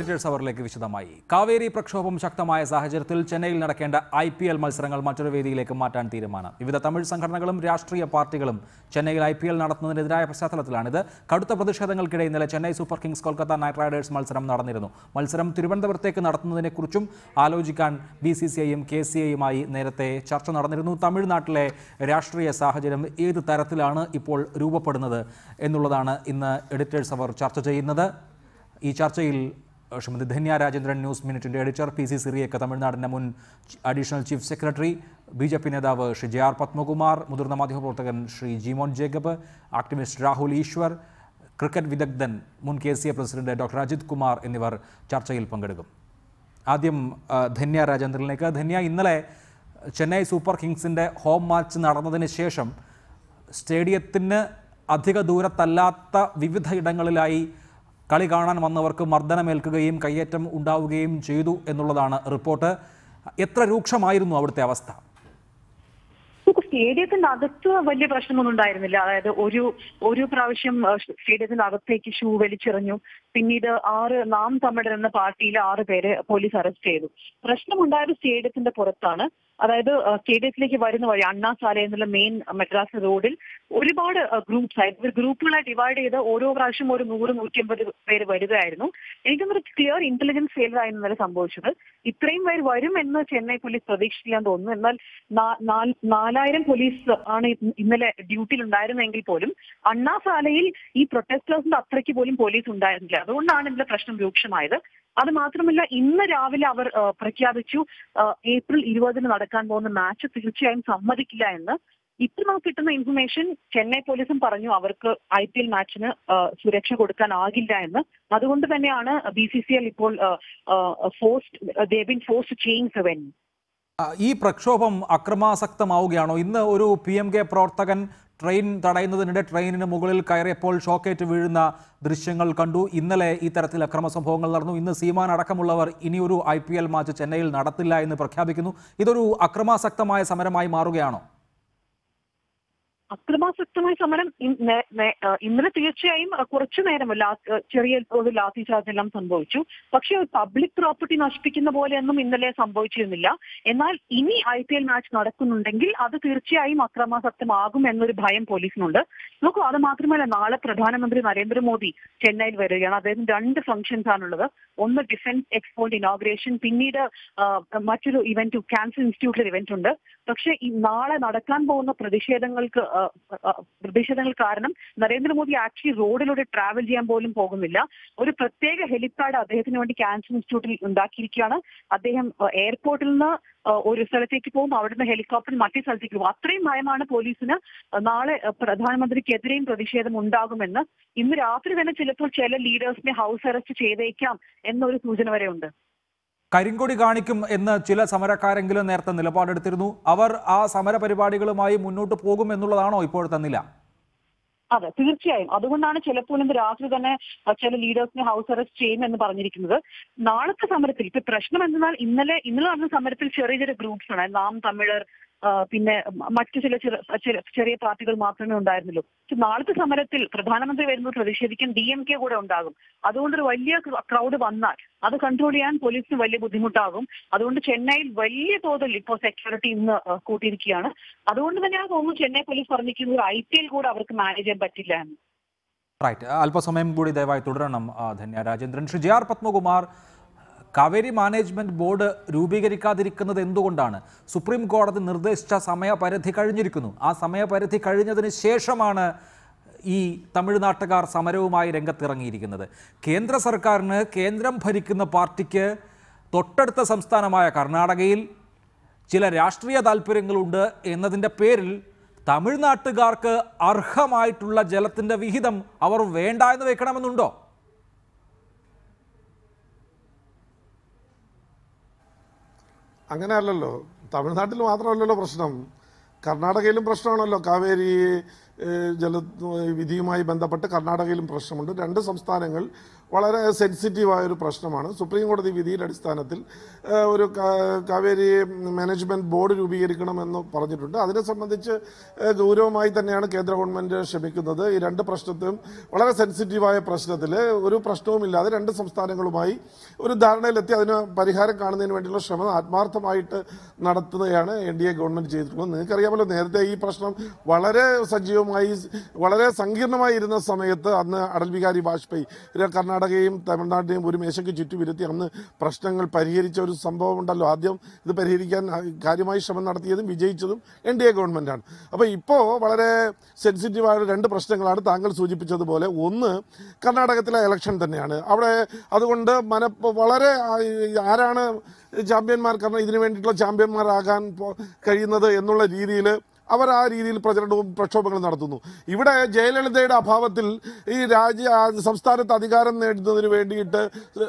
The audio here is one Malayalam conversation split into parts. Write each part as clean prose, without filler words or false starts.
എഡിറ്റേഴ്സ് അവറിലേക്ക് വിശദമായി. കാവേരി പ്രക്ഷോഭം ശക്തമായ സാഹചര്യത്തിൽ ചെന്നൈയിൽ നടക്കേണ്ട IPL മത്സരങ്ങൾ മറ്റൊരു വേദിയിലേക്ക് മാറ്റാൻ തീരുമാനം. വിവിധ തമിഴ് സംഘടനകളും രാഷ്ട്രീയ പാർട്ടികളും ചെന്നൈയിൽ IPL നടത്തുന്നതിനെതിരായ പശ്ചാത്തലത്തിലാണിത്. കടുത്ത പ്രതിഷേധങ്ങൾക്കിടെ ഇന്നലെ Chennai Super Kings Kolkata Knight Riders മത്സരം നടന്നിരുന്നു. മത്സരം തിരുവനന്തപുരത്തേക്ക് നടത്തുന്നതിനെക്കുറിച്ചും ആലോചിക്കാൻ BCCIയും KCAയുമായി നേരത്തെ ചർച്ച നടന്നിരുന്നു. തമിഴ്നാട്ടിലെ രാഷ്ട്രീയ സാഹചര്യം ഏത് തരത്തിലാണ് ഇപ്പോൾ രൂപപ്പെടുന്നത് എന്നുള്ളതാണ് ഇന്ന് എഡിറ്റേഴ്സ് അവർ ചർച്ച ചെയ്യുന്നത്. ഈ ചർച്ചയിൽ ശ്രീമതി ധന്യ രാജേന്ദ്രൻ ന്യൂസ് മിനിറ്റിൻ്റെ എഡിറ്റർ, PC സിറിയക്ക് തമിഴ്നാടിൻ്റെ മുൻ അഡീഷണൽ ചീഫ് സെക്രട്ടറി, BJP നേതാവ് ശ്രീ JR പത്മകുമാർ, മുതിർന്ന മാധ്യമപ്രവർത്തകൻ ശ്രീ ജീമോൻ ജേക്കബ്, ആക്ടിവിസ്റ്റ് രാഹുൽ ഈശ്വർ, ക്രിക്കറ്റ് വിദഗ്ധൻ മുൻ KCA president doctor Ajith Kumar എന്നിവർ ചർച്ചയിൽ പങ്കെടുക്കും. ആദ്യം ധന്യ രാജേന്ദ്രനിലേക്ക്. ധന്യ, ഇന്നലെ ചെന്നൈ സൂപ്പർ കിങ്സിൻ്റെ ഹോം മാച്ച് നടന്നതിന് ശേഷം സ്റ്റേഡിയത്തിന് അധിക ദൂരത്തല്ലാത്ത വിവിധ ഇടങ്ങളിലായി കളി കാണാൻ വന്നവർക്ക് മർദ്ദനമേൽക്കുകയും കയ്യേറ്റം ഉണ്ടാവുകയും ചെയ്തു എന്നുള്ളതാണ് റിപ്പോർട്ട്. എത്ര രൂക്ഷമായിരുന്നു അവിടുത്തെ അവസ്ഥ? സ്റ്റേഡിയത്തിന്റെ അകത്ത് വലിയ പ്രശ്നമൊന്നും ഉണ്ടായിരുന്നില്ല. അതായത് ഒരു പ്രാവശ്യം സ്റ്റേഡിയത്തിന്റെ അകത്തേക്ക് ഷൂ വലിച്ചെറിഞ്ഞു. പിന്നീട് നാം തമിഴർ എന്ന പാർട്ടിയിലെ 6 പേരെ പോലീസ് അറസ്റ്റ് ചെയ്തു. പ്രശ്നമുണ്ടായത് സ്റ്റേഡിയത്തിന്റെ പുറത്താണ്. അതായത് സ്റ്റേഡിയത്തിലേക്ക് വരുന്ന വഴി അണ്ണാസാല എന്നുള്ള മെയിൻ മദ്രാസ് റോഡിൽ ഒരുപാട് ഗ്രൂപ്പുകളായി ഡിവൈഡ് ചെയ്ത് ഓരോ പ്രാവശ്യം ഒരു 100-150 പേര് വരികയായിരുന്നു. എനിക്കൊന്നൊരു ക്ലിയർ ഇന്റലിജൻസ് ഫെയിലർ ആയിരുന്നു ഇന്നലെ സംഭവിച്ചത്. ഇത്രയും പേര് വരും എന്ന് ചെന്നൈ പോലീസ് പ്രതീക്ഷിക്കാൻ തോന്നുന്നു. എന്നാൽ 4000 പോലീസ് ആണ് ഇന്നലെ ഡ്യൂട്ടിയിൽ ഉണ്ടായിരുന്നെങ്കിൽ പോലും അണ്ണാസാലയിൽ ഈ പ്രൊട്ടസ്റ്റേഴ്സിന്റെ അത്രയ്ക്ക് പോലും പോലീസ് ഉണ്ടായിരുന്നില്ല. അതുകൊണ്ടാണ് ഇതിന്റെ പ്രശ്നം രൂക്ഷമായത്. അത് മാത്രമല്ല, ഇന്ന് രാവിലെ അവർ പ്രഖ്യാപിച്ചു ഏപ്രിൽ 20 നടക്കാൻ പോകുന്ന മാച്ച് തീർച്ചയായും സമ്മതിക്കില്ല എന്ന്. ഇപ്പൊ നമുക്ക് കിട്ടുന്ന ഇൻഫർമേഷൻ, ചെന്നൈ പോലീസും പറഞ്ഞു അവർക്ക് IPL മാച്ചിന് സുരക്ഷ കൊടുക്കാനാകില്ല എന്ന്. അതുകൊണ്ട് തന്നെയാണ് BCCL ഇപ്പോൾ ഫോഴ്സ്ഡ് ചേഞ്ച് ദ വെന്യൂ. ഈ പ്രക്ഷോഭം അക്രമാസക്തമാവുകയാണോ? ഇന്ന് ഒരു PMK പ്രവർത്തകൻ ട്രെയിൻ തടയുന്നതിനിടെ ട്രെയിനിന് മുകളിൽ കയറിയപ്പോൾ ഷോക്കേറ്റ് വീഴുന്ന ദൃശ്യങ്ങൾ കണ്ടു. ഇന്നലെ ഈ തരത്തിൽ അക്രമ സംഭവങ്ങൾ നടന്നു. ഇന്ന് സീമാൻ അടക്കമുള്ളവർ ഇനിയൊരു IPL മാച്ച് ചെന്നൈയിൽ നടത്തില്ല എന്ന് പ്രഖ്യാപിക്കുന്നു. ഇതൊരു അക്രമാസക്തമായ സമരമായി മാറുകയാണോ? അക്രമാസക്തമായ സമരം ഇന്നലെ തീർച്ചയായും കുറച്ചു നേരം ചെറിയ ഒരു ലാത്തി ചാർജ് എല്ലാം സംഭവിച്ചു. പക്ഷെ പബ്ലിക് പ്രോപ്പർട്ടി നശിപ്പിക്കുന്ന പോലെയൊന്നും ഇന്നലെ സംഭവിച്ചിരുന്നില്ല. എന്നാൽ ഇനി IPL മാച്ച് നടക്കുന്നുണ്ടെങ്കിൽ അത് തീർച്ചയായും അക്രമാസക്തമാകും എന്നൊരു ഭയം പോലീസിനുണ്ട്. നോക്കൂ, അത് മാത്രമല്ല, നാളെ പ്രധാനമന്ത്രി നരേന്ദ്രമോദി ചെന്നൈയിൽ വരികയാണ്. അദ്ദേഹത്തിന് 2 ഫംഗ്ഷൻസ് ആണുള്ളത്. ഒന്ന് ഡിഫൻസ് എക്സ്പോർട്ട് ഇനോഗ്രേഷൻ, പിന്നീട് മറ്റൊരു ഇവന്റ് ക്യാൻസർ ഇൻസ്റ്റിറ്റ്യൂട്ടിൽ ഇവന്റ് ഉണ്ട്. പക്ഷെ ഈ നാളെ നടക്കാൻ പോകുന്ന പ്രതിഷേധങ്ങൾ കാരണം നരേന്ദ്രമോദി ആക്ച്വലി റോഡിലൂടെ ട്രാവൽ ചെയ്യാൻ പോലും പോകുന്നില്ല. ഒരു പ്രത്യേക ഹെലിപ്പാഡ് അദ്ദേഹത്തിന് വേണ്ടി ക്യാൻസർ ഇൻസ്റ്റിറ്റ്യൂട്ടിൽ ഉണ്ടാക്കിയിരിക്കുകയാണ്. അദ്ദേഹം എയർപോർട്ടിൽ നിന്ന് ഒരു സ്ഥലത്തേക്ക് പോകും, അവിടുന്ന് ഹെലികോപ്റ്ററിൽ മറ്റേ സ്ഥലത്തേക്ക് പോകും. അത്രയും ഭയമാണ് പോലീസിന്. നാളെ പ്രധാനമന്ത്രിക്കെതിരെയും പ്രതിഷേധം ഉണ്ടാകുമെന്ന്. ഇന്ന് രാത്രി തന്നെ ചിലപ്പോൾ ചില ലീഡേഴ്സിനെ ഹൗസ് അറസ്റ്റ് ചെയ്തേക്കാം എന്നൊരു സൂചന വരെ ഉണ്ട്. കരിങ്കൊടി കാണിക്കും എന്ന് ചില സമരക്കാരെങ്കിലും നേരത്തെ നിലപാടെടുത്തിരുന്നു. അവർ ആ സമര പരിപാടികളുമായി മുന്നോട്ട് പോകും എന്നുള്ളതാണോ ഇപ്പോഴത്തെ നില? അതെ, തീർച്ചയായും. അതുകൊണ്ടാണ് ചിലപ്പോൾ ഇന്ന് രാത്രി തന്നെ ചില ലീഡേഴ്സിനെ ഹൗസ് അറസ്റ്റ് ചെയ്യുമെന്ന് പറഞ്ഞിരിക്കുന്നത്. നാളത്തെ സമരത്തിൽ ഇപ്പൊ പ്രശ്നം എന്തെന്നാൽ ഇന്നലെ നടന്ന സമരത്തിൽ ചെറിയ ചെറിയ ഗ്രൂപ്പ്സ് ആണ്. നാം തമിഴർ, പിന്നെ മറ്റു ചില ചെറിയ പാർട്ടികൾ മാത്രമേ ഉണ്ടായിരുന്നുള്ളൂ. നാളത്തെ സമരത്തിൽ പ്രധാനമന്ത്രി വരുമ്പോൾ പ്രതിഷേധിക്കാൻ DMK കൂടെ ഉണ്ടാകും. അതുകൊണ്ടൊരു വലിയ ക്രൗഡ് വന്നാൽ അത് കൺട്രോൾ ചെയ്യാൻ പോലീസിന് വലിയ ബുദ്ധിമുട്ടാകും. അതുകൊണ്ട് ചെന്നൈയിൽ വലിയ തോതിൽ ഇപ്പോൾ സെക്യൂരിറ്റി ഇന്ന് കൂട്ടിയിരിക്കുകയാണ്. അതുകൊണ്ട് തന്നെയാണ് തോന്നുന്നു ചെന്നൈ പോലീസ് പറഞ്ഞിരിക്കുന്നത് IPL കൂടെ അവർക്ക് മാനേജ് ചെയ്യാൻ പറ്റില്ല എന്ന്. റൈറ്റ്, അല്പസമയം കൂടി ദയവായി തുടരണം Dhanya Rajendran. Shri JR Padmakumar, Kaveri management board രൂപീകരിക്കാതിരിക്കുന്നത് എന്തുകൊണ്ടാണ്? സുപ്രീം കോടതി നിർദ്ദേശിച്ച സമയപരിധി കഴിഞ്ഞിരിക്കുന്നു. ആ സമയപരിധി കഴിഞ്ഞതിന് ശേഷമാണ് ഈ തമിഴ്നാട്ടുകാർ സമരവുമായി രംഗത്തിറങ്ങിയിരിക്കുന്നത്. കേന്ദ്ര സർക്കാരിന്, കേന്ദ്രം ഭരിക്കുന്ന പാർട്ടിക്ക് തൊട്ടടുത്ത സംസ്ഥാനമായ കർണാടകയിൽ ചില രാഷ്ട്രീയ താല്പര്യങ്ങളുണ്ട് എന്നതിൻ്റെ പേരിൽ തമിഴ്നാട്ടുകാർക്ക് അർഹമായിട്ടുള്ള ജലത്തിൻ്റെ വിഹിതം അവർ വേണ്ട എന്ന് വെക്കണമെന്നുണ്ടോ? അങ്ങനെയല്ലല്ലോ. തമിഴ്നാട്ടിൽ മാത്രമല്ലല്ലോ പ്രശ്നം, കർണാടകയിലും പ്രശ്നമാണല്ലോ. കാവേരി വിധിയുമായി ബന്ധപ്പെട്ട് കർണാടകയിലും പ്രശ്നമുണ്ട്. രണ്ട് സംസ്ഥാനങ്ങൾ വളരെ സെൻസിറ്റീവായൊരു പ്രശ്നമാണ്. സുപ്രീം കോടതി വിധിയുടെ അടിസ്ഥാനത്തിൽ ഒരു കാവേരി മാനേജ്മെൻറ്റ് ബോർഡ് രൂപീകരിക്കണമെന്ന് പറഞ്ഞിട്ടുണ്ട്. അതിനെ സംബന്ധിച്ച് ഗൗരവമായി തന്നെയാണ് കേന്ദ്ര ഗവൺമെൻറ് ശ്രമിക്കുന്നത്. ഈ രണ്ട് പ്രശ്നത്തിലും വളരെ സെൻസിറ്റീവായ പ്രശ്നത്തിൽ ഒരു പ്രശ്നവുമില്ലാതെ രണ്ട് സംസ്ഥാനങ്ങളുമായി ഒരു ധാരണയിലെത്തി അതിന് പരിഹാരം കാണുന്നതിന് വേണ്ടിയുള്ള ശ്രമം ആത്മാർത്ഥമായിട്ട് നടത്തുകയാണ് NDA ഗവൺമെൻറ് ചെയ്തിട്ടുള്ളത്. നിങ്ങൾക്കറിയാമല്ലോ, നേരത്തെ ഈ പ്രശ്നം വളരെ സജീവമായി വളരെ സങ്കീർണമായി ഇരുന്ന സമയത്ത് അന്ന് അടൽ ബിഹാരി വാജ്പേയി കർണാടകയും തമിഴ്നാടിനെയും ഒരു മേശയ്ക്ക് ചുറ്റുമിരുത്തി അന്ന് പ്രശ്നങ്ങൾ പരിഹരിച്ച ഒരു സംഭവം ഉണ്ടല്ലോ. ആദ്യം ഇത് പരിഹരിക്കാൻ കാര്യമായി ശ്രമം നടത്തിയതും വിജയിച്ചതും NDA ഗവൺമെൻറ്റാണ്. അപ്പോൾ ഇപ്പോൾ വളരെ സെൻസിറ്റീവായ രണ്ട് പ്രശ്നങ്ങളാണ് താങ്കൾ സൂചിപ്പിച്ചതുപോലെ. ഒന്ന് കർണാടകത്തിലെ ഇലക്ഷൻ തന്നെയാണ്. അവിടെ അതുകൊണ്ട് വളരെ ആരാണ് ചാമ്പ്യന്മാർ, കാരണം ഇതിനു വേണ്ടിയിട്ടുള്ള ചാമ്പ്യന്മാരാകാൻ കഴിയുന്നത് എന്നുള്ള രീതിയിൽ അവർ ആ രീതിയിൽ പ്രചരണവും പ്രക്ഷോഭങ്ങളും നടത്തുന്നു. ഇവിടെ ജയലളിതയുടെ അഭാവത്തിൽ ഈ സംസ്ഥാനത്ത് അധികാരം നേടുന്നതിന് വേണ്ടിയിട്ട്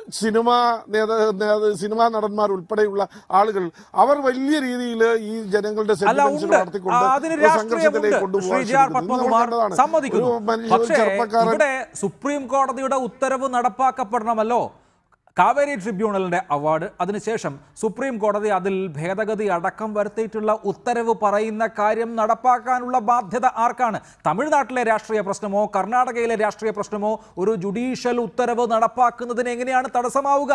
സിനിമാ നടന്മാർ ഉൾപ്പെടെയുള്ള ആളുകൾ അവർ വലിയ രീതിയിൽ ഈ ജനങ്ങളുടെ സെന്റിമെന്റ്സ് വളർത്തിക്കൊണ്ട് സംഘർഷത്തിലേക്ക് കൊണ്ടുപോകാൻ സുപ്രീം കോടതിയുടെ ഉത്തരവ് നടപ്പാക്കപ്പെടണമല്ലോ. കാവേരി ട്രിബ്യൂണലിന്റെ അവാർഡ്, അതിനുശേഷം സുപ്രീം കോടതി അതിൽ ഭേദഗതി അടക്കം വരുത്തിയിട്ടുള്ള ഉത്തരവ് പറയുന്ന കാര്യം നടപ്പാക്കാനുള്ള ബാധ്യത ആർക്കാണ്? തമിഴ്നാട്ടിലെ രാഷ്ട്രീയ പ്രശ്നമോ കർണാടകയിലെ രാഷ്ട്രീയ പ്രശ്നമോ ഒരു ജുഡീഷ്യൽ ഉത്തരവ് നടപ്പാക്കുന്നതിന് എങ്ങനെയാണ് തടസ്സമാവുക?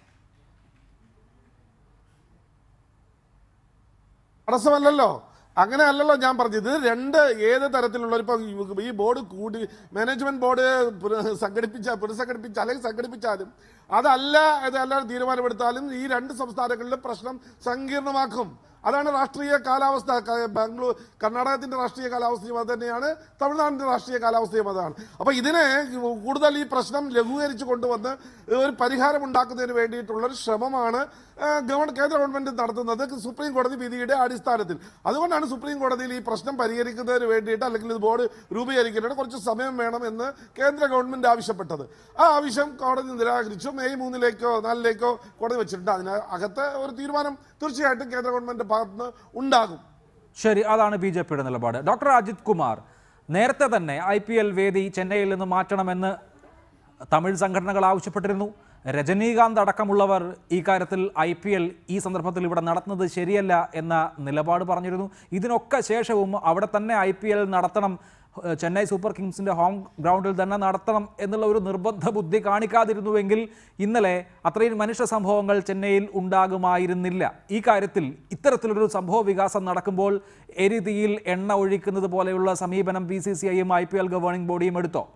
തടസ്സമല്ലല്ലോ, അങ്ങനെ അല്ലല്ലോ ഞാൻ പറഞ്ഞത്. രണ്ട് ഏത് തരത്തിലുള്ള ഇപ്പോൾ ഈ ബോർഡ് മാനേജ്മെന്റ് ബോർഡ് പുനഃസംഘടിപ്പിച്ച അല്ലെങ്കിൽ സംഘടിപ്പിച്ചാലും അതല്ലാതെ തീരുമാനമെടുത്താലും ഈ രണ്ട് സംസ്ഥാനങ്ങളിലും പ്രശ്നം സങ്കീർണമാക്കും. അതാണ് രാഷ്ട്രീയ കാലാവസ്ഥ. കർണാടകത്തിന്റെ രാഷ്ട്രീയ കാലാവസ്ഥയും അത് തന്നെയാണ്, തമിഴ്നാടിന്റെ രാഷ്ട്രീയ കാലാവസ്ഥയും അതാണ്. അപ്പോൾ ഇതിനെ കൂടുതൽ ഈ പ്രശ്നം ലഘൂകരിച്ച് കൊണ്ടുവന്ന് ഒരു പരിഹാരം ഉണ്ടാക്കുന്നതിന് വേണ്ടിയിട്ടുള്ളൊരു ശ്രമമാണ് കേന്ദ്ര ഗവൺമെന്റ് നടത്തുന്നത് സുപ്രീം കോടതി വിധിയുടെ അടിസ്ഥാനത്തിൽ. അതുകൊണ്ടാണ് സുപ്രീം കോടതിയിൽ ഈ പ്രശ്നം പരിഹരിക്കുന്നതിന് വേണ്ടിയിട്ട് അല്ലെങ്കിൽ ഇത് ബോർഡ് രൂപീകരിക്കുന്നതിന് കുറച്ച് സമയം വേണമെന്ന് കേന്ദ്ര ഗവൺമെന്റ് ആവശ്യപ്പെട്ടത്. ആ ആവശ്യം കോടതി നിരാകരിച്ചു. മെയ് 3-ലേക്കോ 4-ലേക്കോ കോടതി വെച്ചിട്ടുണ്ട്. അതിനകത്ത് ഒരു തീരുമാനം തീർച്ചയായിട്ടും കേന്ദ്ര ഗവൺമെന്റ് ഭാഗത്തുനിന്ന് ഉണ്ടാകും. ശരി, അതാണ് BJPയുടെ നിലപാട്. ഡോക്ടർ അജിത് കുമാർ, നേരത്തെ തന്നെ IPL വേദി ചെന്നൈയിൽ നിന്ന് മാറ്റണമെന്ന് തമിഴ് സംഘടനകൾ ആവശ്യപ്പെട്ടിരുന്നു. രജനീകാന്ത് അടക്കമുള്ളവർ ഈ കാര്യത്തിൽ IPL ഈ സന്ദർഭത്തിൽ ഇവിടെ നടത്തുന്നത് ശരിയല്ല എന്ന നിലപാട് പറഞ്ഞിരുന്നു. ഇതിനൊക്കെ ശേഷവും അവിടെ തന്നെ IPL നടത്തണം, ചെന്നൈ സൂപ്പർ കിങ്സിൻ്റെ ഹോം ഗ്രൗണ്ടിൽ തന്നെ നടത്തണം എന്നുള്ള ഒരു നിർബന്ധ ബുദ്ധി കാണിക്കാതിരുന്നുവെങ്കിൽ ഇന്നലെ അത്രയും മനുഷ്യ സംഭവങ്ങൾ ചെന്നൈയിൽ ഉണ്ടാകുമായിരുന്നില്ല. ഈ കാര്യത്തിൽ ഇത്തരത്തിലൊരു സംഭവ വികാസം നടക്കുമ്പോൾ എരിതിയിൽ എണ്ണ ഒഴിക്കുന്നത് പോലെയുള്ള സമീപനം BCCIയും IPL ഗവേണിംഗ് ബോഡിയും എടുത്തോ?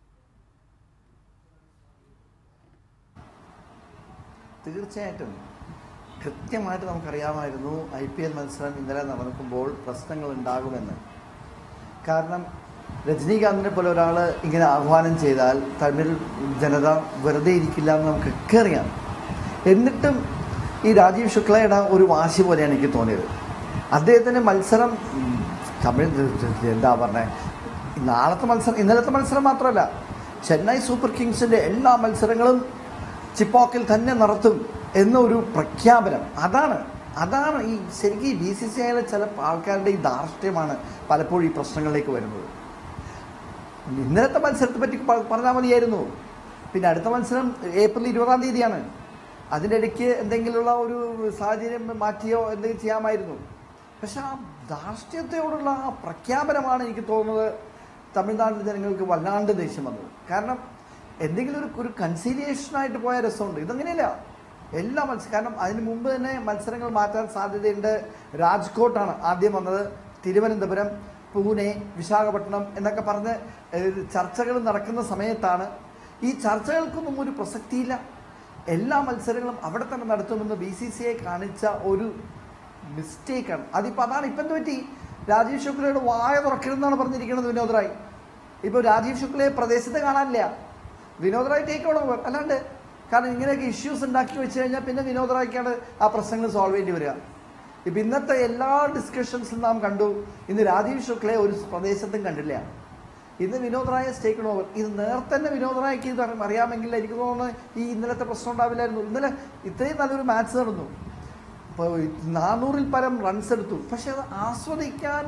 തീർച്ചയായിട്ടും കൃത്യമായിട്ട് നമുക്കറിയാമായിരുന്നു IPL മത്സരം ഇന്നലെ നടക്കുമ്പോൾ പ്രശ്നങ്ങൾ ഉണ്ടാകുമെന്ന്. കാരണം രജനീകാന്തിനെ പോലെ ഒരാൾ ഇങ്ങനെ ആഹ്വാനം ചെയ്താൽ തമിഴ് ജനത വെറുതെ ഇരിക്കില്ല എന്ന് നമുക്കൊക്കെ അറിയാം. എന്നിട്ടും ഈ രാജീവ് ശുക്ലയുടെ ഒരു വാശി പോലെയാണ് എനിക്ക് തോന്നിയത്. അദ്ദേഹത്തിൻ്റെ മത്സരം തമിഴ് എന്താ പറഞ്ഞത്, ഇന്നലത്തെ മത്സരം മാത്രമല്ല, ചെന്നൈ സൂപ്പർ കിങ്സിൻ്റെ എല്ലാ മത്സരങ്ങളും ചിപ്പോക്കിൽ തന്നെ നടത്തും എന്നൊരു പ്രഖ്യാപനം. അതാണ് ഈ ശരിക്കും BCCIയിലെ ചില ആൾക്കാരുടെ ഈ ധാർഷ്ട്യമാണ് പലപ്പോഴും ഈ പ്രശ്നങ്ങളിലേക്ക് വരുന്നത്. ഇന്നലത്തെ മത്സരത്തെ പറ്റി പറഞ്ഞാൽ മതിയായിരുന്നു. പിന്നെ അടുത്ത മത്സരം ഏപ്രിൽ 20-ാം തീയതിയാണ്. അതിൻ്റെ ഇടയ്ക്ക് എന്തെങ്കിലുമുള്ള ഒരു സാഹചര്യം മാറ്റിയോ എന്തെങ്കിലും ചെയ്യാമായിരുന്നു. പക്ഷെ ആ ധാർഷ്ട്യത്തോടുള്ള ആ പ്രഖ്യാപനമാണ് എനിക്ക് തോന്നുന്നത് തമിഴ്നാട്ടിലെ ജനങ്ങൾക്ക് വല്ലാണ്ട് ദേഷ്യം വന്നത്. കാരണം എന്തെങ്കിലും ഒരു കൺസീലിയേഷനായിട്ട് പോയ രസമുണ്ട്. ഇതങ്ങനെയല്ല. എല്ലാ കാരണം അതിന് മുമ്പ് തന്നെ മത്സരങ്ങൾ മാറ്റാൻ സാധ്യതയുണ്ട്. രാജ്കോട്ടാണ് ആദ്യം വന്നത്, തിരുവനന്തപുരം, പൂനെ, വിശാഖപട്ടണം എന്നൊക്കെ പറഞ്ഞ് ചർച്ചകൾ നടക്കുന്ന സമയത്താണ്. ഈ ചർച്ചകൾക്കൊന്നും ഒരു പ്രസക്തിയില്ല. എല്ലാ മത്സരങ്ങളും അവിടെ തന്നെ നടത്തുമെന്ന് BCCI കാണിച്ച ഒരു മിസ്റ്റേക്കാണ്. അതാണ് ഇപ്പം എന്ത് പറ്റി, രാജീവ് ശുക്ലയുടെ വായ തുറക്കരുതെന്നാണ് പറഞ്ഞിരിക്കുന്നത് വിനോദ് റായ്. ഇപ്പോൾ രാജീവ് ശുക്ലയെ പ്രദേശത്ത് കാണാനില്ല, വിനോദ് റായ് ടേക്ക് ഓവർ. അല്ലാണ്ട് കാരണം ഇങ്ങനെയൊക്കെ ഇഷ്യൂസ് ഉണ്ടാക്കി വെച്ച് കഴിഞ്ഞാൽ പിന്നെ വിനോദ് റായ്ക്കാണ് ആ പ്രശ്നങ്ങൾ സോൾവ് ചെയ്യേണ്ടി വരിക. ഇപ്പം ഇന്നത്തെ എല്ലാ ഡിസ്കഷൻസും നാം കണ്ടു. ഇന്ന് രാജീവ് ശുക്ലയെ ഒരു പ്രദേശത്തും കണ്ടില്ല. ഇന്ന് വിനോദ് റായ് ടേക്ക് ഓവർ. ഇത് നേരത്തെ തന്നെ വിനോദ് റായ്ക്ക് ഇത് അറിയാമെങ്കിൽ എനിക്ക് തോന്നുന്നു ഈ ഇന്നലത്തെ പ്രശ്നം ഉണ്ടാവില്ലായിരുന്നു. ഇന്നലെ ഇത്രയും നല്ലൊരു മാച്ച് നടന്നു. ഇപ്പോൾ 400-ൽ പരം റൺസ് എടുത്തു. പക്ഷെ അത് ആസ്വദിക്കാൻ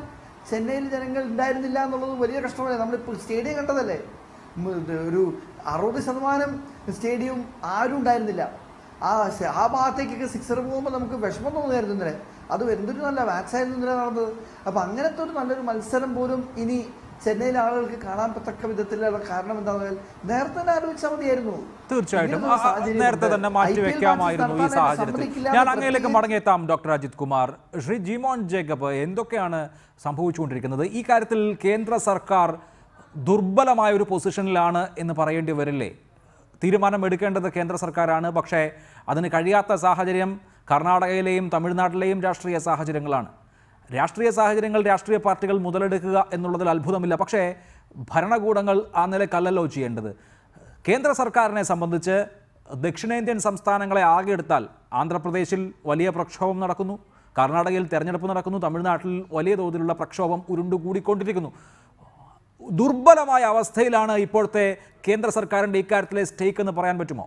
ചെന്നൈയിൽ ജനങ്ങൾ ഉണ്ടായിരുന്നില്ല എന്നുള്ളത് വലിയ കഷ്ടമല്ലേ. നമ്മളിപ്പോൾ സ്റ്റേഡിയം കണ്ടതല്ലേ, ഒരു 60% സ്റ്റേഡിയം ആരും ഉണ്ടായിരുന്നില്ല. ആ ഭാഗത്തേക്കൊക്കെ സിക്സർ പോകുമ്പോൾ നമുക്ക് വിഷമം തോന്നുമായിരുന്നു ഇന്നലെ. അത് എന്തൊരു നല്ല മാച്ചായിരുന്നു ഇന്നലെ നടന്നത്. അപ്പം അങ്ങനത്തെ ഒരു നല്ലൊരു മത്സരം പോലും ഇനി ചെന്നൈയിലെ ആളുകൾക്ക് കാണാൻ പറ്റക്ക വിധത്തിലുള്ള കാരണം എന്താണെന്ന് നേരത്തെ തന്നെ ആലോചിച്ചാൽ മതിയായിരുന്നു. തീർച്ചയായിട്ടും നേരത്തെ തന്നെ മാറ്റിവെക്കാമായിരുന്നു ഈ സാഹചര്യത്തിൽ. ഞാൻ അങ്ങയിലേക്ക് മടങ്ങിയെത്താം. ഡോക്ടർ അജിത് കുമാർ, ശ്രീ ജിമോൻ ജേക്കബ്, എന്തൊക്കെയാണ് സംഭവിച്ചുകൊണ്ടിരിക്കുന്നത്? ഈ കാര്യത്തിൽ കേന്ദ്ര സർക്കാർ ദുർബലമായ ഒരു പൊസിഷനിലാണ് എന്ന് പറയേണ്ടി വരില്ലേ? തീരുമാനമെടുക്കേണ്ടത് കേന്ദ്ര സർക്കാരാണ്, പക്ഷേ അതിന് കഴിയാത്ത സാഹചര്യം കർണാടകയിലെയും തമിഴ്നാട്ടിലെയും രാഷ്ട്രീയ സാഹചര്യങ്ങളാണ്. രാഷ്ട്രീയ സാഹചര്യങ്ങൾ രാഷ്ട്രീയ പാർട്ടികൾ മുതലെടുക്കുക എന്നുള്ളതിൽ അത്ഭുതമില്ല. പക്ഷേ ഭരണകൂടങ്ങൾ ആ നിലക്കല്ലല്ലോ ചെയ്യേണ്ടത്. കേന്ദ്ര സർക്കാരിനെ സംബന്ധിച്ച് ദക്ഷിണേന്ത്യൻ സംസ്ഥാനങ്ങളെ ആകെ എടുത്താൽ ആന്ധ്രാപ്രദേശിൽ വലിയ പ്രക്ഷോഭം നടക്കുന്നു, കർണാടകയിൽ തെരഞ്ഞെടുപ്പ് നടക്കുന്നു, തമിഴ്നാട്ടിൽ വലിയ തോതിലുള്ള പ്രക്ഷോഭം ഉരുണ്ടുകൂടിക്കൊണ്ടിരിക്കുന്നു. ദുർബലമായ അവസ്ഥയിലാണ് ഇപ്പോഴത്തെ കേന്ദ്ര സർക്കാരിൻ്റെ ഇക്കാര്യത്തിലെ സ്റ്റേക്ക് എന്ന് പറയാൻ പറ്റുമോ?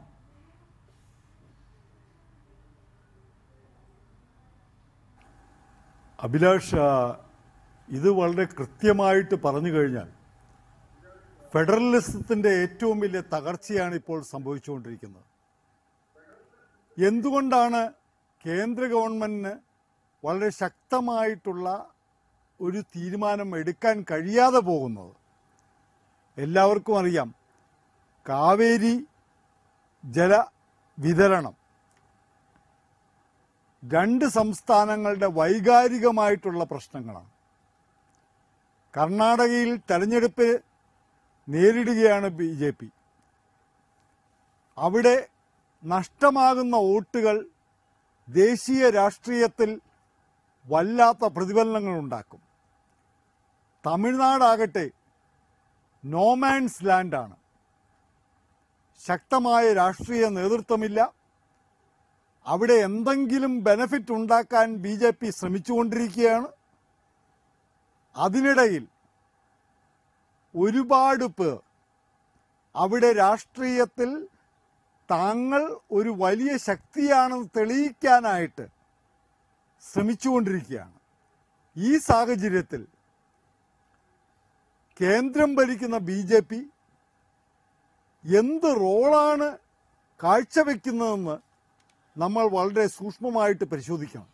അഭിലാഷ്, ഇത് വളരെ കൃത്യമായിട്ട് പറഞ്ഞു കഴിഞ്ഞാൽ ഫെഡറലിസത്തിൻ്റെ ഏറ്റവും വലിയ തകർച്ചയാണ് ഇപ്പോൾ സംഭവിച്ചുകൊണ്ടിരിക്കുന്നത്. എന്തുകൊണ്ടാണ് കേന്ദ്ര ഗവൺമെന്റിന് വളരെ ശക്തമായിട്ടുള്ള ഒരു തീരുമാനം എടുക്കാൻ കഴിയാതെ പോകുന്നത്? എല്ലാവർക്കും അറിയാം, കാവേരി ജല വിതരണം രണ്ട് സംസ്ഥാനങ്ങളുടെ വൈകാരികമായിട്ടുള്ള പ്രശ്നങ്ങളാണ്. കർണാടകയിൽ തെരഞ്ഞെടുപ്പ് നേരിടുകയാണ് BJP. അവിടെ നഷ്ടമാകുന്ന വോട്ടുകൾ ദേശീയ രാഷ്ട്രീയത്തിൽ വല്ലാത്ത പ്രതിഫലനങ്ങൾ ഉണ്ടാക്കും. തമിഴ്നാടാകട്ടെ നോമാൻസ് ലാൻഡാണ്. ശക്തമായ രാഷ്ട്രീയ നേതൃത്വമില്ല. അവിടെ എന്തെങ്കിലും ബെനഫിറ്റ് ഉണ്ടാക്കാൻ BJP ശ്രമിച്ചുകൊണ്ടിരിക്കുകയാണ്. അതിനിടയിൽ ഒരുപാട് പേർ അവിടെ രാഷ്ട്രീയത്തിൽ താങ്കൾ ഒരു വലിയ ശക്തിയാണെന്ന് തെളിയിക്കാനായിട്ട് ശ്രമിച്ചുകൊണ്ടിരിക്കുകയാണ്. ഈ സാഹചര്യത്തിൽ കേന്ദ്രം ഭരിക്കുന്ന BJP എന്ത് റോളാണ് കാഴ്ചവെക്കുന്നതെന്ന് നമ്മൾ വളരെ സൂക്ഷ്മമായിട്ട് പരിശോധിക്കണം.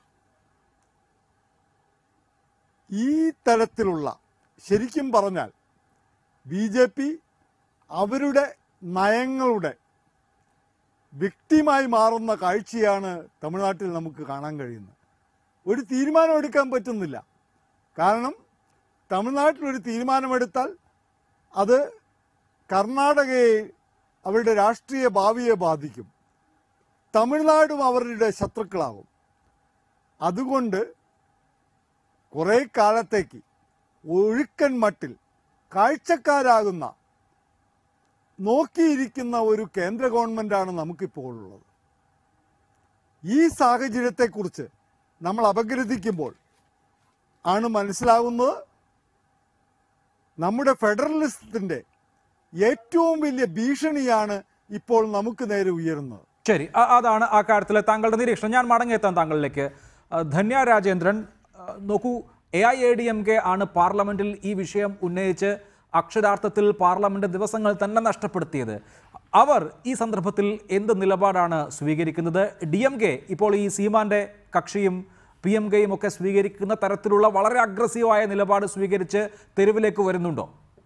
ഈ തരത്തിലുള്ള, ശരിക്കും പറഞ്ഞാൽ BJP അവരുടെ നയങ്ങളുടെ വ്യക്തിമായി മാറുന്ന കാഴ്ചയാണ് തമിഴ്നാട്ടിൽ നമുക്ക് കാണാൻ കഴിയുന്നത്. ഒരു തീരുമാനം എടുക്കാൻ പറ്റുന്നില്ല. കാരണം തമിഴ്നാട്ടിലൊരു തീരുമാനമെടുത്താൽ അത് കർണാടകയെ, അവരുടെ രാഷ്ട്രീയ ഭാവിയെ ബാധിക്കും. തമിഴ്നാടും അവരുടെ ശത്രുക്കളാകും. അതുകൊണ്ട് കുറേ കാലത്തേക്ക് ഒഴുക്കൻ മട്ടിൽ കാഴ്ചക്കാരാകുന്ന, നോക്കിയിരിക്കുന്ന ഒരു കേന്ദ്ര ഗവൺമെൻറ്റാണ് നമുക്കിപ്പോൾ ഉള്ളത്. ഈ സാഹചര്യത്തെക്കുറിച്ച് നമ്മൾ അപഗ്രഥിക്കുമ്പോൾ ആണ് മനസ്സിലാകുന്നത് നമ്മുടെ ഫെഡറലിസത്തിൻ്റെ ഏറ്റവും വലിയ ഭീഷണിയാണ് ഇപ്പോൾ നമുക്ക് നേരെ ഉയരുന്നത്. ശരി, അതാണ് ആ കാര്യത്തിലെ താങ്കളുടെ നിരീക്ഷണം. ഞാൻ മടങ്ങിയെത്താൻ താങ്കളിലേക്ക്. ധന്യ രാജേന്ദ്രൻ, നോക്കൂ, AIADMK ആണ് പാർലമെന്റിൽ ഈ വിഷയം ഉന്നയിച്ച് അക്ഷരാർത്ഥത്തിൽ പാർലമെന്റ് ദിവസങ്ങൾ തന്നെ നഷ്ടപ്പെടുത്തിയത്. അവർ ഈ സന്ദർഭത്തിൽ എന്ത് നിലപാടാണ് സ്വീകരിക്കുന്നത്? DMK ഇപ്പോൾ ഈ സീമാന്റെ കക്ഷിയും PMKയും ഒക്കെ സ്വീകരിക്കുന്ന തരത്തിലുള്ള വളരെ അഗ്രസീവായ നിലപാട് സ്വീകരിച്ച് തെരുവിലേക്ക് വരുന്നുണ്ടോ?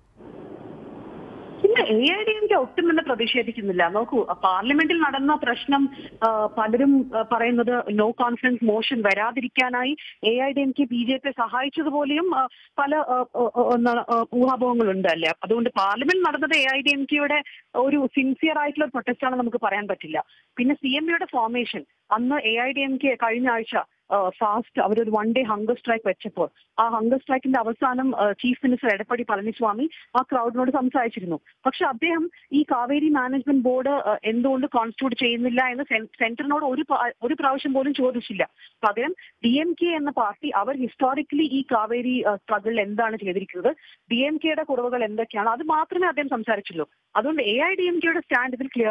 ഇല്ല, AIADMK ഒട്ടും തന്നെ പ്രതിഷേധിക്കുന്നില്ല. നോക്കൂ, പാർലമെന്റിൽ നടന്ന പ്രശ്നം പലരും പറയുന്നത് നോ കോൺഫിഡൻസ് മോഷൻ വരാതിരിക്കാനായി AIADMK BJP സഹായിച്ചതുപോലെയും പല ഊഹാപോഹങ്ങളുണ്ട് അല്ലേ. അതുകൊണ്ട് പാർലമെന്റ് നടന്നത് AIADMKയുടെ ഒരു സിൻസിയർ ആയിട്ടുള്ള പ്രൊട്ടസ്റ്റ് ആണെന്ന് നമുക്ക് പറയാൻ പറ്റില്ല. പിന്നെ CMAയുടെ ഫോർമേഷൻ, അന്ന് AIADMK കഴിഞ്ഞ ആഴ്ച ഫാസ്റ്റ് അവരൊരു 1 day ഹങ്കർ സ്ട്രൈക്ക് വെച്ചപ്പോൾ ആ ഹങ്കർ സ്ട്രൈക്കിന്റെ അവസാനം ചീഫ് മിനിസ്റ്റർ എടപ്പാടി പളനിസ്വാമി ആ ക്രൗഡിനോട് സംസാരിച്ചിരുന്നു. പക്ഷെ അദ്ദേഹം ഈ കാവേരി മാനേജ്മെന്റ് ബോർഡ് എന്തുകൊണ്ട് കോൺസ്റ്റിറ്റ്യൂട്ട് ചെയ്യുന്നില്ല എന്ന് സെന്ററിനോട് ഒരു പ്രാവശ്യം പോലും ചോദിച്ചില്ല. പകരം DMK എന്ന പാർട്ടി അവർ ഹിസ്റ്റോറിക്കലി ഈ കാവേരി സ്ട്രഗിളിൽ എന്താണ് ചെയ്തിരിക്കുന്നത്, DMKയുടെ കുറവുകൾ എന്തൊക്കെയാണ്, അത് മാത്രമേ അദ്ദേഹം സംസാരിച്ചുള്ളൂ. അതുകൊണ്ട് AIADMKയുടെ സ്റ്റാൻഡ് ഇതിൽ ക്ലിയർ ആണ്.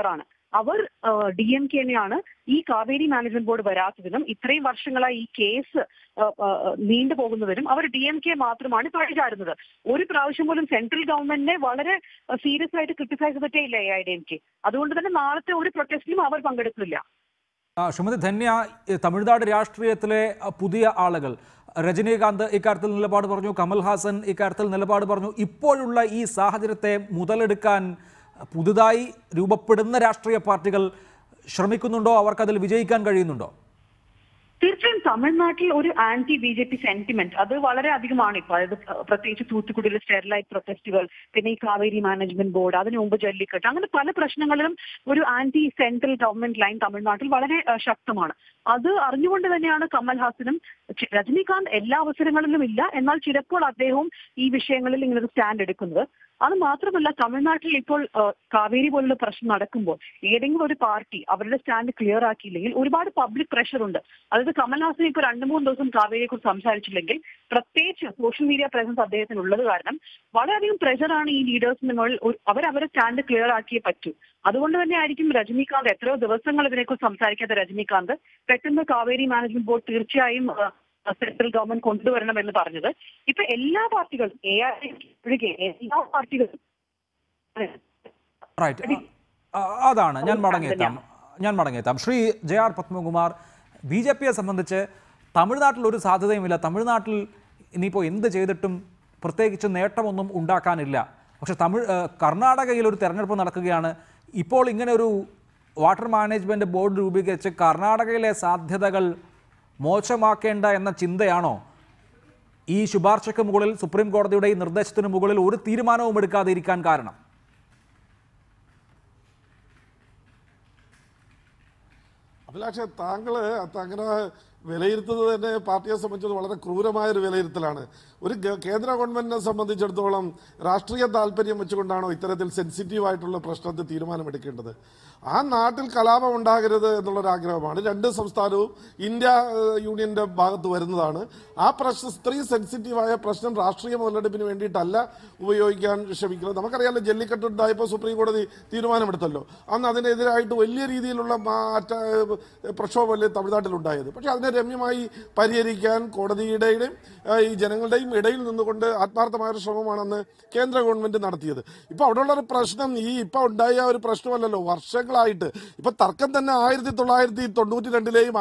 അവർ DMK-നെയാണ് ഈ കാവേരി മാനേജ്മെന്റ് ബോർഡ് വരാത്തതിനും ഇത്രയും വർഷങ്ങളായി ഈ കേസ് നീണ്ടുപോകുന്നതിനും അവർ DMK മാത്രമാണ് പഴിചാരുന്നത്. ഒരു പ്രാവശ്യം പോലും സെൻട്രൽ ഗവൺമെന്റിനെ വളരെ സീരിയസ് ആയിട്ട് ക്രിട്ടിസൈസ് പറ്റിയില്ല AIDMK. അതുകൊണ്ട് തന്നെ നാളത്തെ ഒരു പ്രൊട്ടസ്റ്റിലും അവർ പങ്കെടുക്കില്ല. ശ്രീമതി ധന്യ, തമിഴ്നാട് രാഷ്ട്രീയത്തിലെ പുതിയ ആളുകൾ, രജനീകാന്ത് ഇക്കാര്യത്തിൽ നിലപാട് പറഞ്ഞു, കമൽഹാസൻ ഇക്കാര്യത്തിൽ നിലപാട് പറഞ്ഞു. ഇപ്പോഴുള്ള ഈ സാഹചര്യത്തെ മുതലെടുക്കാൻ പുതുതായി രൂപപ്പെടുന്ന രാഷ്ട്രീയ പാർട്ടികൾ ശ്രമിക്കുന്നുണ്ടോ? അവർക്കതിൽ വിജയിക്കാൻ കഴിയുന്നുണ്ടോ? തീർച്ചയായും തമിഴ്നാട്ടിൽ ഒരു BJP സെന്റിമെന്റ് അത് വളരെ അധികമാണ് ഇപ്പോൾ. അതായത് പ്രത്യേകിച്ച് തൂത്തുക്കുടിയിലെ സ്റ്റെറിലൈറ്റ് പ്രൊട്ടസ്റ്റുകൾ, പിന്നെ ഈ കാവേരി മാനേജ്മെന്റ് ബോർഡ്, അതിനു മുമ്പ് ജല്ലിക്കെട്ട്, അങ്ങനെ പല പ്രശ്നങ്ങളിലും ഒരു സെൻട്രൽ ഗവൺമെന്റ് ലൈൻ തമിഴ്നാട്ടിൽ വളരെ ശക്തമാണ്. അത് അറിഞ്ഞുകൊണ്ട് തന്നെയാണ് കമൽഹാസനും രജനീകാന്ത് എല്ലാ അവസരങ്ങളിലും ഇല്ല, എന്നാൽ ചിലപ്പോൾ അദ്ദേഹവും ഈ വിഷയങ്ങളിൽ ഇങ്ങനൊരു സ്റ്റാൻഡ് എടുക്കുന്നത്. അത് മാത്രമല്ല, തമിഴ്നാട്ടിൽ ഇപ്പോൾ കാവേരി പോലുള്ള പ്രശ്നം നടക്കുമ്പോൾ ഏതെങ്കിലും ഒരു പാർട്ടി അവരുടെ സ്റ്റാൻഡ് ക്ലിയർ ആക്കിയില്ലെങ്കിൽ ഒരുപാട് പബ്ലിക് പ്രഷർ ഉണ്ട്. അതായത് കമൽഹാസൻ ഇപ്പോൾ 2-3 ദിവസം കാവേരിയെ കുറിച്ച് സംസാരിച്ചില്ലെങ്കിൽ, പ്രത്യേകിച്ച് സോഷ്യൽ മീഡിയ പ്രസൻസ് അദ്ദേഹത്തിന് ഉള്ളത് കാരണം വളരെയധികം പ്രഷറാണ് ഈ ലീഡേഴ്സിന് മുകളിൽ. അവരവരെ സ്റ്റാൻഡ് ക്ലിയർ ആക്കിയേ പറ്റൂ. അതുകൊണ്ട് തന്നെ ആയിരിക്കും രജനീകാന്ത് എത്രയോ ദിവസങ്ങൾ ഇതിനെക്കുറിച്ച് സംസാരിക്കാത്ത രജനീകാന്ത് പെട്ടെന്ന് കാവേരി മാനേജ്മെന്റ് ബോർഡ് തീർച്ചയായും സെൻട്രൽ ഗവൺമെന്റ് കൊണ്ടുവരണമെന്ന് പറഞ്ഞത്. ഇപ്പൊ എല്ലാ പാർട്ടികളും ഒഴികെ എല്ലാ പാർട്ടികളും അതാണ്. ഞാൻ മടങ്ങിയെത്താം. ശ്രീ JR പത്മകുമാർ, BJPയെ സംബന്ധിച്ച് തമിഴ്നാട്ടിൽ ഒരു സാധ്യതയുമില്ല. തമിഴ്നാട്ടിൽ ഇനിയിപ്പോൾ എന്ത് ചെയ്തിട്ടും പ്രത്യേകിച്ച് നേട്ടമൊന്നും ഉണ്ടാക്കാനില്ല. പക്ഷെ കർണാടകയിൽ ഒരു തെരഞ്ഞെടുപ്പ് നടക്കുകയാണ്. ഇപ്പോൾ ഇങ്ങനെ ഒരു വാട്ടർ മാനേജ്മെൻറ്റ് ബോർഡ് രൂപീകരിച്ച് കർണാടകയിലെ സാധ്യതകൾ മോശമാക്കേണ്ട എന്ന ചിന്തയാണോ ഈ ശുപാർശയ്ക്ക് മുകളിൽ, സുപ്രീം കോടതിയുടെ ഈ നിർദ്ദേശത്തിന് മുകളിൽ ഒരു തീരുമാനവും എടുക്കാതെ ഇരിക്കാൻ കാരണം? അഭിലാഷ്, താങ്കൾ അങ്ങനെ വിലയിരുത്തുന്നത് തന്നെ പാർട്ടിയെ സംബന്ധിച്ചത് വളരെ ക്രൂരമായൊരു വിലയിരുത്തലാണ്. ഒരു കേന്ദ്ര ഗവൺമെന്റിനെ സംബന്ധിച്ചിടത്തോളം രാഷ്ട്രീയ താല്പര്യം വെച്ചുകൊണ്ടാണോ ഇത്തരത്തിൽ സെൻസിറ്റീവായിട്ടുള്ള പ്രശ്നത്തിൽ തീരുമാനമെടുക്കേണ്ടത്? ആ നാട്ടിൽ കലാപം ഉണ്ടാകരുത് എന്നുള്ളൊരാഗ്രഹമാണ്. 2 സംസ്ഥാനവും ഇന്ത്യ യൂണിയന്റെ ഭാഗത്ത് വരുന്നതാണ്. ആ പ്രശ്നം, സ്ത്രീ സെൻസിറ്റീവായ പ്രശ്നം രാഷ്ട്രീയ മുതലെടുപ്പിന് വേണ്ടിയിട്ടല്ല ഉപയോഗിക്കാൻ ശ്രമിക്കുന്നത്. നമുക്കറിയാമല്ലോ, ജല്ലിക്കെട്ട് ഉണ്ടായപ്പോൾ സുപ്രീം കോടതി തീരുമാനമെടുത്തല്ലോ. അന്ന് അതിനെതിരായിട്ട് വലിയ രീതിയിലുള്ള പ്രക്ഷോഭമല്ലേ തമിഴ്നാട്ടിലുണ്ടായത്. പക്ഷേ അതിനെ രമ്യമായി പരിഹരിക്കാൻ കോടതിയുടെയും ഈ ജനങ്ങളുടെയും ഇടയിൽ നിന്നുകൊണ്ട് ആത്മാർത്ഥമായ ശ്രമമാണെന്ന് കേന്ദ്ര ഗവൺമെന്റ് നടത്തിയത്. ഇപ്പോൾ അവിടെയുള്ളൊരു പ്രശ്നം ഇപ്പോൾ ഉണ്ടായ ഒരു പ്രശ്നമല്ലല്ലോ, വർഷങ്ങളായിട്ട്. ഇപ്പം തർക്കം തന്നെ 1992-ലെയും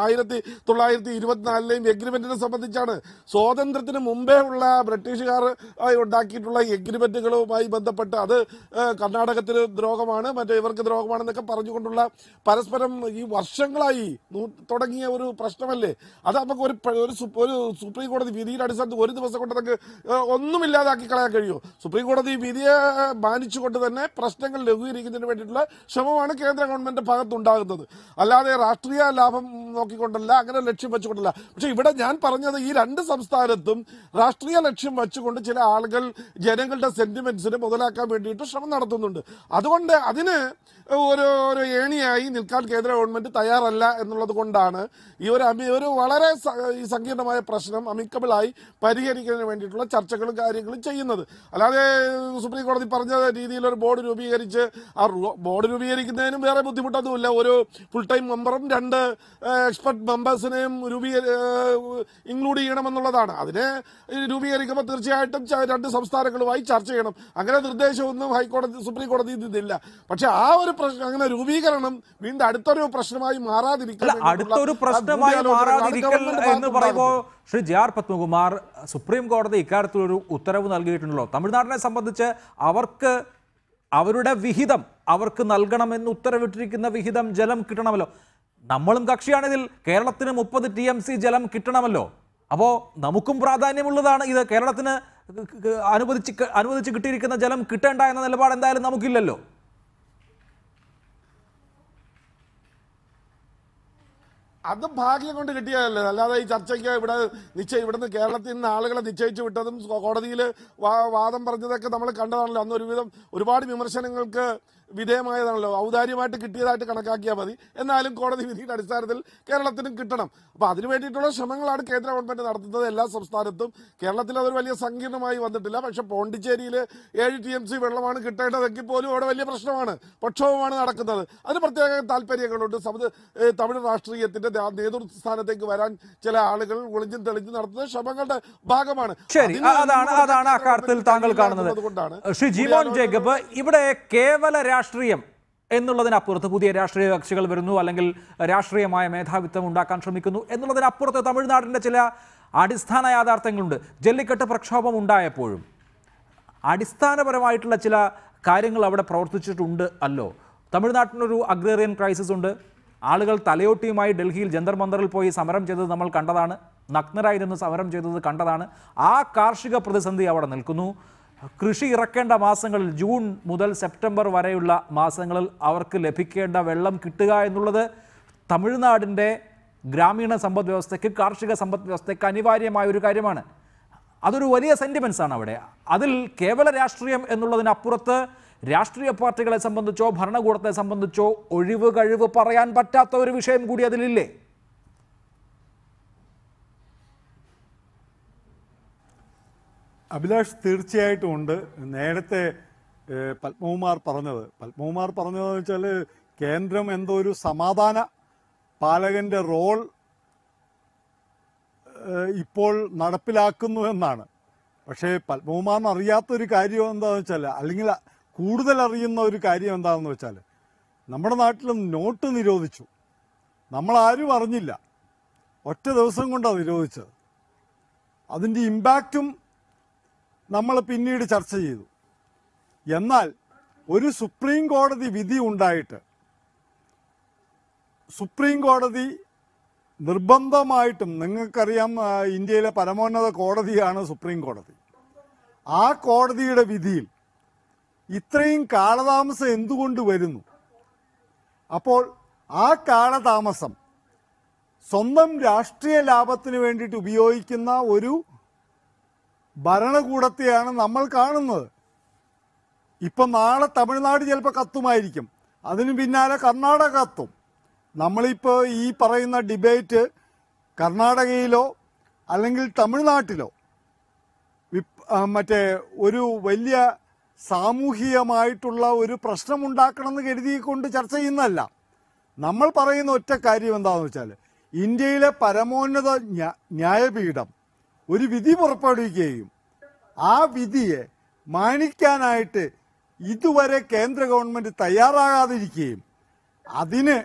1924-ലെയും എഗ്രിമെന്റിനെ സംബന്ധിച്ചാണ്. സ്വാതന്ത്ര്യത്തിന് മുമ്പേ ഉള്ള ബ്രിട്ടീഷുകാർ ഉണ്ടാക്കിയിട്ടുള്ള എഗ്രിമെന്റുകളുമായി ബന്ധപ്പെട്ട് അത് കർണാടകത്തിന് ദ്രോഹമാണ്, മറ്റേ ഇവർക്ക് ദ്രോഹമാണെന്നൊക്കെ പറഞ്ഞുകൊണ്ടുള്ള പരസ്പരം ഈ വർഷങ്ങളായി തുടങ്ങിയ ഒരു പ്രശ്നമല്ലേ. അത് നമുക്ക് ഒരു സുപ്രീം കോടതി വിധിയുടെ അടിസ്ഥാനത്തിൽ ഒരു ദിവസം കൊണ്ട് നമുക്ക് ഒന്നുമില്ലാതാക്കി കളയാൻ കഴിയുമോ? സുപ്രീം കോടതി വിധിയെ മാനിച്ചുകൊണ്ട് തന്നെ പ്രശ്നങ്ങൾ ലഘൂകരിക്കുന്നതിന് വേണ്ടിയിട്ടുള്ള ശ്രമമാണ് കേന്ദ്ര ഗവൺമെന്റ് ഭാഗത്തുണ്ടാകുന്നത്. അല്ലാതെ രാഷ്ട്രീയ ലാഭം നോക്കിക്കൊണ്ടല്ല, അങ്ങനെ ലക്ഷ്യം വെച്ചുകൊണ്ടല്ല. പക്ഷെ ഇവിടെ ഞാൻ പറഞ്ഞത് ഈ 2 സംസ്ഥാനത്തും രാഷ്ട്രീയ ലക്ഷ്യം വെച്ചുകൊണ്ട് ചില ആളുകൾ ജനങ്ങളുടെ സെന്റിമെന്റ്സിനെ മുതലാക്കാൻ വേണ്ടിയിട്ട് ശ്രമം നടത്തുന്നുണ്ട്. അതുകൊണ്ട് അതിന് ഒരു ഏണിയായി നിൽക്കാൻ കേന്ദ്ര ഗവൺമെന്റ് തയ്യാറല്ല എന്നുള്ളത് കൊണ്ടാണ് ഈ ഒരു വളരെ സങ്കീർണമായ പ്രശ്നം അമിക്കബിളായി പരിഹരിക്കുന്നതിന് വേണ്ടിയിട്ടുള്ള ചർച്ചകളും കാര്യങ്ങളും ചെയ്യുന്നത്. അല്ലാതെ സുപ്രീം കോടതി പറഞ്ഞ രീതിയിലൊരു ബോർഡ് രൂപീകരിച്ച് ആ ബോർഡ് രൂപീകരിക്കുന്നതിനും വേറെ ബുദ്ധിമുട്ടൊന്നുമില്ല. ഒരു ഫുൾ ടൈം മെമ്പറും 2 എക്സ്പെർട്ട് മെമ്പേഴ്സിനെയും ഇൻക്ലൂഡ് ചെയ്യണമെന്നുള്ളതാണ്. അതിനെ രൂപീകരിക്കുമ്പോൾ തീർച്ചയായിട്ടും 2 സംസ്ഥാനങ്ങളുമായി ചർച്ച ചെയ്യണം. അങ്ങനെ നിർദ്ദേശമൊന്നും സുപ്രീം കോടതി ഇതില്ല. പക്ഷെ ആ ഒരു പ്രശ്നം, അങ്ങനെ രൂപീകരണം വീണ്ടും അടുത്തൊരു പ്രശ്നമായി മാറാതിരിക്കാൻ എന്ന് പറയുമ്പോൾ ശ്രീ JR പത്മകുമാർ, സുപ്രീം കോടതി ഇക്കാര്യത്തിൽ ഒരു ഉത്തരവ് നൽകിയിട്ടുണ്ടല്ലോ. തമിഴ്നാടിനെ സംബന്ധിച്ച് അവർക്ക് അവരുടെ വിഹിതം അവർക്ക് നൽകണമെന്ന് ഉത്തരവിട്ടിരിക്കുന്ന വിഹിതം ജലം കിട്ടണമല്ലോ. നമ്മളും കക്ഷിയാണിതിൽ. കേരളത്തിന് 30 TMC ജലം കിട്ടണമല്ലോ. അപ്പോൾ നമുക്കും പ്രാധാന്യമുള്ളതാണ് ഇത്. കേരളത്തിന് അനുവദിച്ച് കിട്ടിയിരിക്കുന്ന ജലം കിട്ടേണ്ട എന്ന നിലപാട് എന്തായാലും നമുക്കില്ലല്ലോ. അത് ഭാഗ്യം കൊണ്ട് കിട്ടിയതല്ലേ, അല്ലാതെ ഈ ചർച്ചയ്ക്ക് ഇവിടുന്ന് കേരളത്തിൽ നിന്ന് ആളുകളെ നിശ്ചയിച്ചു വിട്ടതും കോടതിയിൽ വാദം പറഞ്ഞതൊക്കെ നമ്മൾ കണ്ടതാണല്ലോ. അന്ന് ഒരുപാട് വിമർശനങ്ങൾക്ക് വിധേയമായതാണല്ലോ, ഔദാര്യമായിട്ട് കിട്ടിയതായിട്ട് കണക്കാക്കിയാൽ മതി. എന്നാലും കോടതി വിധിയുടെ അടിസ്ഥാനത്തിൽ കേരളത്തിനും കിട്ടണം. അപ്പോൾ അതിനു വേണ്ടിയിട്ടുള്ള ശ്രമങ്ങളാണ് കേന്ദ്ര ഗവൺമെൻറ് നടത്തുന്നത് എല്ലാ സംസ്ഥാനത്തും. കേരളത്തിൽ അതൊരു വലിയ സങ്കീർണമായി വന്നിട്ടില്ല. പക്ഷേ പോണ്ടിച്ചേരിയിൽ 7 TMC വെള്ളമാണ് കിട്ടേണ്ടതെങ്കിൽ പോലും അവിടെ വലിയ പ്രശ്നമാണ്, പ്രക്ഷോഭമാണ് നടക്കുന്നത്. അതിന് പ്രത്യേക താല്പര്യങ്ങളുണ്ട്. തമിഴ് രാഷ്ട്രീയത്തിൻ്റെ നേതൃസ്ഥാനത്തേക്ക് വരാൻ ചില ആളുകൾ ഒളിഞ്ഞും തെളിഞ്ഞും നടത്തുന്ന ശ്രമങ്ങളുടെ ഭാഗമാണ്. ശരി, അതാണ് ആ കാര്യത്തിൽ താങ്കൾ കാണുന്നത്. ശ്രീ ജീമോൻ ജേക്കബ്, ഇവിടെ കേവല രാഷ്ട്രീയം എന്നുള്ളതിനപ്പുറത്ത് പുതിയ രാഷ്ട്രീയ കക്ഷികൾ വരുന്നു, അല്ലെങ്കിൽ രാഷ്ട്രീയമായ മേധാവിത്വം ഉണ്ടാക്കാൻ ശ്രമിക്കുന്നു എന്നുള്ളതിനപ്പുറത്ത് തമിഴ്നാടിൻ്റെ ചില അടിസ്ഥാന യാഥാർത്ഥ്യങ്ങളുണ്ട്. ജല്ലിക്കെട്ട് പ്രക്ഷോഭം ഉണ്ടായപ്പോഴും അടിസ്ഥാനപരമായിട്ടുള്ള ചില കാര്യങ്ങൾ അവിടെ പ്രവർത്തിച്ചിട്ടുണ്ട് അല്ലോ. തമിഴ്നാട്ടിനൊരു അഗ്രേറിയൻ ക്രൈസിസ് ഉണ്ട്. ആളുകൾ തലയോട്ടിയുമായി ഡൽഹിയിൽ ജന്തർ മന്ദറിൽ പോയി സമരം ചെയ്തത് നമ്മൾ കണ്ടതാണ്. നഗ്നരായിരുന്നു സമരം ചെയ്തത് കണ്ടതാണ്. ആ കാർഷിക പ്രതിസന്ധി അവിടെ നിൽക്കുന്നു. കൃഷി ഇറക്കേണ്ട മാസങ്ങളിൽ ജൂൺ മുതൽ സെപ്റ്റംബർ വരെയുള്ള മാസങ്ങളിൽ അവർക്ക് ലഭിക്കേണ്ട വെള്ളം കിട്ടുക എന്നുള്ളത് തമിഴ്നാടിൻ്റെ ഗ്രാമീണ സമ്പദ് വ്യവസ്ഥയ്ക്ക്, കാർഷിക സമ്പദ് വ്യവസ്ഥയ്ക്ക് അനിവാര്യമായ ഒരു കാര്യമാണ്. അതൊരു വലിയ സെൻറ്റിമെൻറ്റ്സ് ആണ് അവിടെ. അതിൽ കേവല രാഷ്ട്രീയം എന്നുള്ളതിനപ്പുറത്ത് രാഷ്ട്രീയ പാർട്ടികളെ സംബന്ധിച്ചോ ഭരണകൂടത്തെ സംബന്ധിച്ചോ ഒഴിവ് കഴിവ് പറയാൻ പറ്റാത്ത ഒരു വിഷയം കൂടി അതിലില്ലേ? അഭിലാഷ്, തീർച്ചയായിട്ടും ഉണ്ട്. നേരത്തെ പത്മകുമാർ പറഞ്ഞതെന്ന് വെച്ചാൽ കേന്ദ്രം എന്തോ ഒരു സമാധാന പാലകന്റെ റോൾ ഇപ്പോൾ നടപ്പിലാക്കുന്നു എന്നാണ്. പക്ഷേ പത്മകുമാറിന് അറിയാത്തൊരു കാര്യം എന്താണെന്ന് വെച്ചാൽ, അല്ലെങ്കിൽ കൂടുതൽ അറിയുന്ന ഒരു കാര്യം എന്താണെന്ന് വെച്ചാൽ, നമ്മുടെ നാട്ടിലും നോട്ട് നിരോധിച്ചു. നമ്മളാരും അറിഞ്ഞില്ല, ഒറ്റ ദിവസം കൊണ്ടാണ് നിരോധിച്ചത്. അതിൻ്റെ ഇമ്പാക്റ്റും നമ്മൾ പിന്നീട് ചർച്ച ചെയ്തു. എന്നാൽ ഒരു സുപ്രീം കോടതി വിധി ഉണ്ടായിട്ട് സുപ്രീം കോടതി നിർബന്ധമായിട്ടും, നിങ്ങൾക്കറിയാം ഇന്ത്യയിലെ പരമോന്നത കോടതിയാണ് സുപ്രീം കോടതി, ആ കോടതിയുടെ വിധിയിൽ ഇത്രയും കാലതാമസം എന്തുകൊണ്ട് വരുന്നു? അപ്പോൾ ആ കാലതാമസം സ്വന്തം രാഷ്ട്രീയ ലാഭത്തിന് വേണ്ടിയിട്ട് ഉപയോഗിക്കുന്ന ഒരു ഭരണകൂടത്തെയാണ് നമ്മൾ കാണുന്നത്. ഇപ്പം നാളെ തമിഴ്നാട് ചിലപ്പോൾ കത്തുമായിരിക്കും, അതിന് പിന്നാലെ കർണാടക കത്തും. നമ്മളിപ്പോൾ ഈ പറയുന്ന ഡിബേറ്റ് കർണാടകയിലോ അല്ലെങ്കിൽ തമിഴ്നാട്ടിലോ മറ്റേ ഒരു വലിയ സാമൂഹികമായിട്ടുള്ള ഒരു പ്രശ്നമുണ്ടാക്കണമെന്ന് കരുതിക്കൊണ്ട് ചർച്ച ചെയ്യുന്നതല്ല. നമ്മൾ പറയുന്ന ഒറ്റ കാര്യം എന്താണെന്ന് വെച്ചാൽ, ഇന്ത്യയിലെ പരമോന്നത ന്യായപീഠം ഒരു വിധി പുറപ്പെടുവിക്കുകയും ആ വിധിയെ മാനിക്കാനായിട്ട് ഇതുവരെ കേന്ദ്ര ഗവൺമെൻറ് തയ്യാറാകാതിരിക്കുകയും അതിന്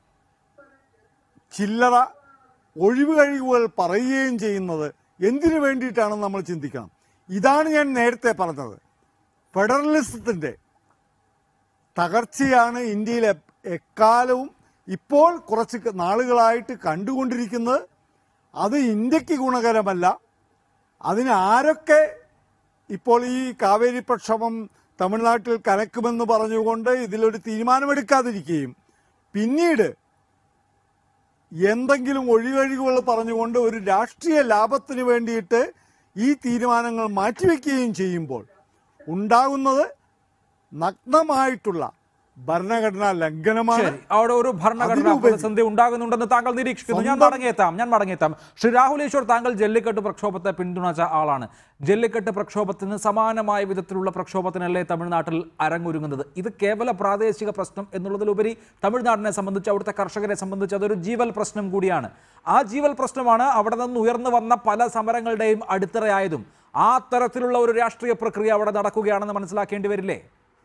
ചില്ലറ ഒഴിവുകഴിവുകൾ പറയുകയും ചെയ്യുന്നത് എന്തിനു വേണ്ടിയിട്ടാണെന്ന് നമ്മൾ ചിന്തിക്കണം. ഇതാണ് ഞാൻ നേരത്തെ പറഞ്ഞത്. ഫെഡറലിസത്തിൻ്റെ തകർച്ചയാണ് ഇന്ത്യയിൽ എക്കാലവും ഇപ്പോൾ കുറച്ച് നാളുകളായിട്ട് കണ്ടുകൊണ്ടിരിക്കുന്നത്. അത് ഇന്ത്യക്ക് ഗുണകരമല്ല. അതിന് ആരൊക്കെ ഇപ്പോൾ ഈ കാവേരി പ്രക്ഷോഭം തമിഴ്നാട്ടിൽ കലക്കുമെന്ന് പറഞ്ഞുകൊണ്ട് ഇതിലൊരു തീരുമാനമെടുക്കാതിരിക്കുകയും പിന്നീട് എന്തെങ്കിലും ഒഴികഴിവുകൾ പറഞ്ഞുകൊണ്ട് ഒരു രാഷ്ട്രീയ ലാഭത്തിന് വേണ്ടിയിട്ട് ഈ തീരുമാനങ്ങൾ മാറ്റിവെക്കുകയും ചെയ്യുമ്പോൾ ഉണ്ടാകുന്നത് നഗ്നമായിട്ടുള്ള ഭരണഘടനാ ലംഘനമാണ്. അവിടെ ഒരു ഭരണഘടനാ പ്രതിസന്ധി ഉണ്ടാകുന്നുണ്ടെന്ന് താങ്കൾ നിരീക്ഷിക്കുന്നു. ഞാൻ മടങ്ങിയെത്താം. ശ്രീ രാഹുൽ ഈശ്വർ, താങ്കൾ ജല്ലിക്കെട്ട് പ്രക്ഷോഭത്തെ പിന്തുണച്ച ആളാണ്. ജല്ലിക്കെട്ട് പ്രക്ഷോഭത്തിന് സമാനമായ വിധത്തിലുള്ള പ്രക്ഷോഭത്തിനല്ലേ തമിഴ്നാട്ടിൽ അരങ്ങൊരുങ്ങുന്നത്? ഇത് കേവല പ്രാദേശിക പ്രശ്നം എന്നുള്ളതിലുപരി തമിഴ്നാടിനെ സംബന്ധിച്ച്, അവിടുത്തെ കർഷകരെ സംബന്ധിച്ച് അതൊരു ജീവൽ പ്രശ്നം കൂടിയാണ്. ആ ജീവൽ പ്രശ്നമാണ് അവിടെ നിന്ന് ഉയർന്നു വന്ന പല സമരങ്ങളുടെയും അടിത്തറയായതും. ആ തരത്തിലുള്ള ഒരു രാഷ്ട്രീയ പ്രക്രിയ അവിടെ നടക്കുകയാണെന്ന് മനസ്സിലാക്കേണ്ടി വരില്ലേ?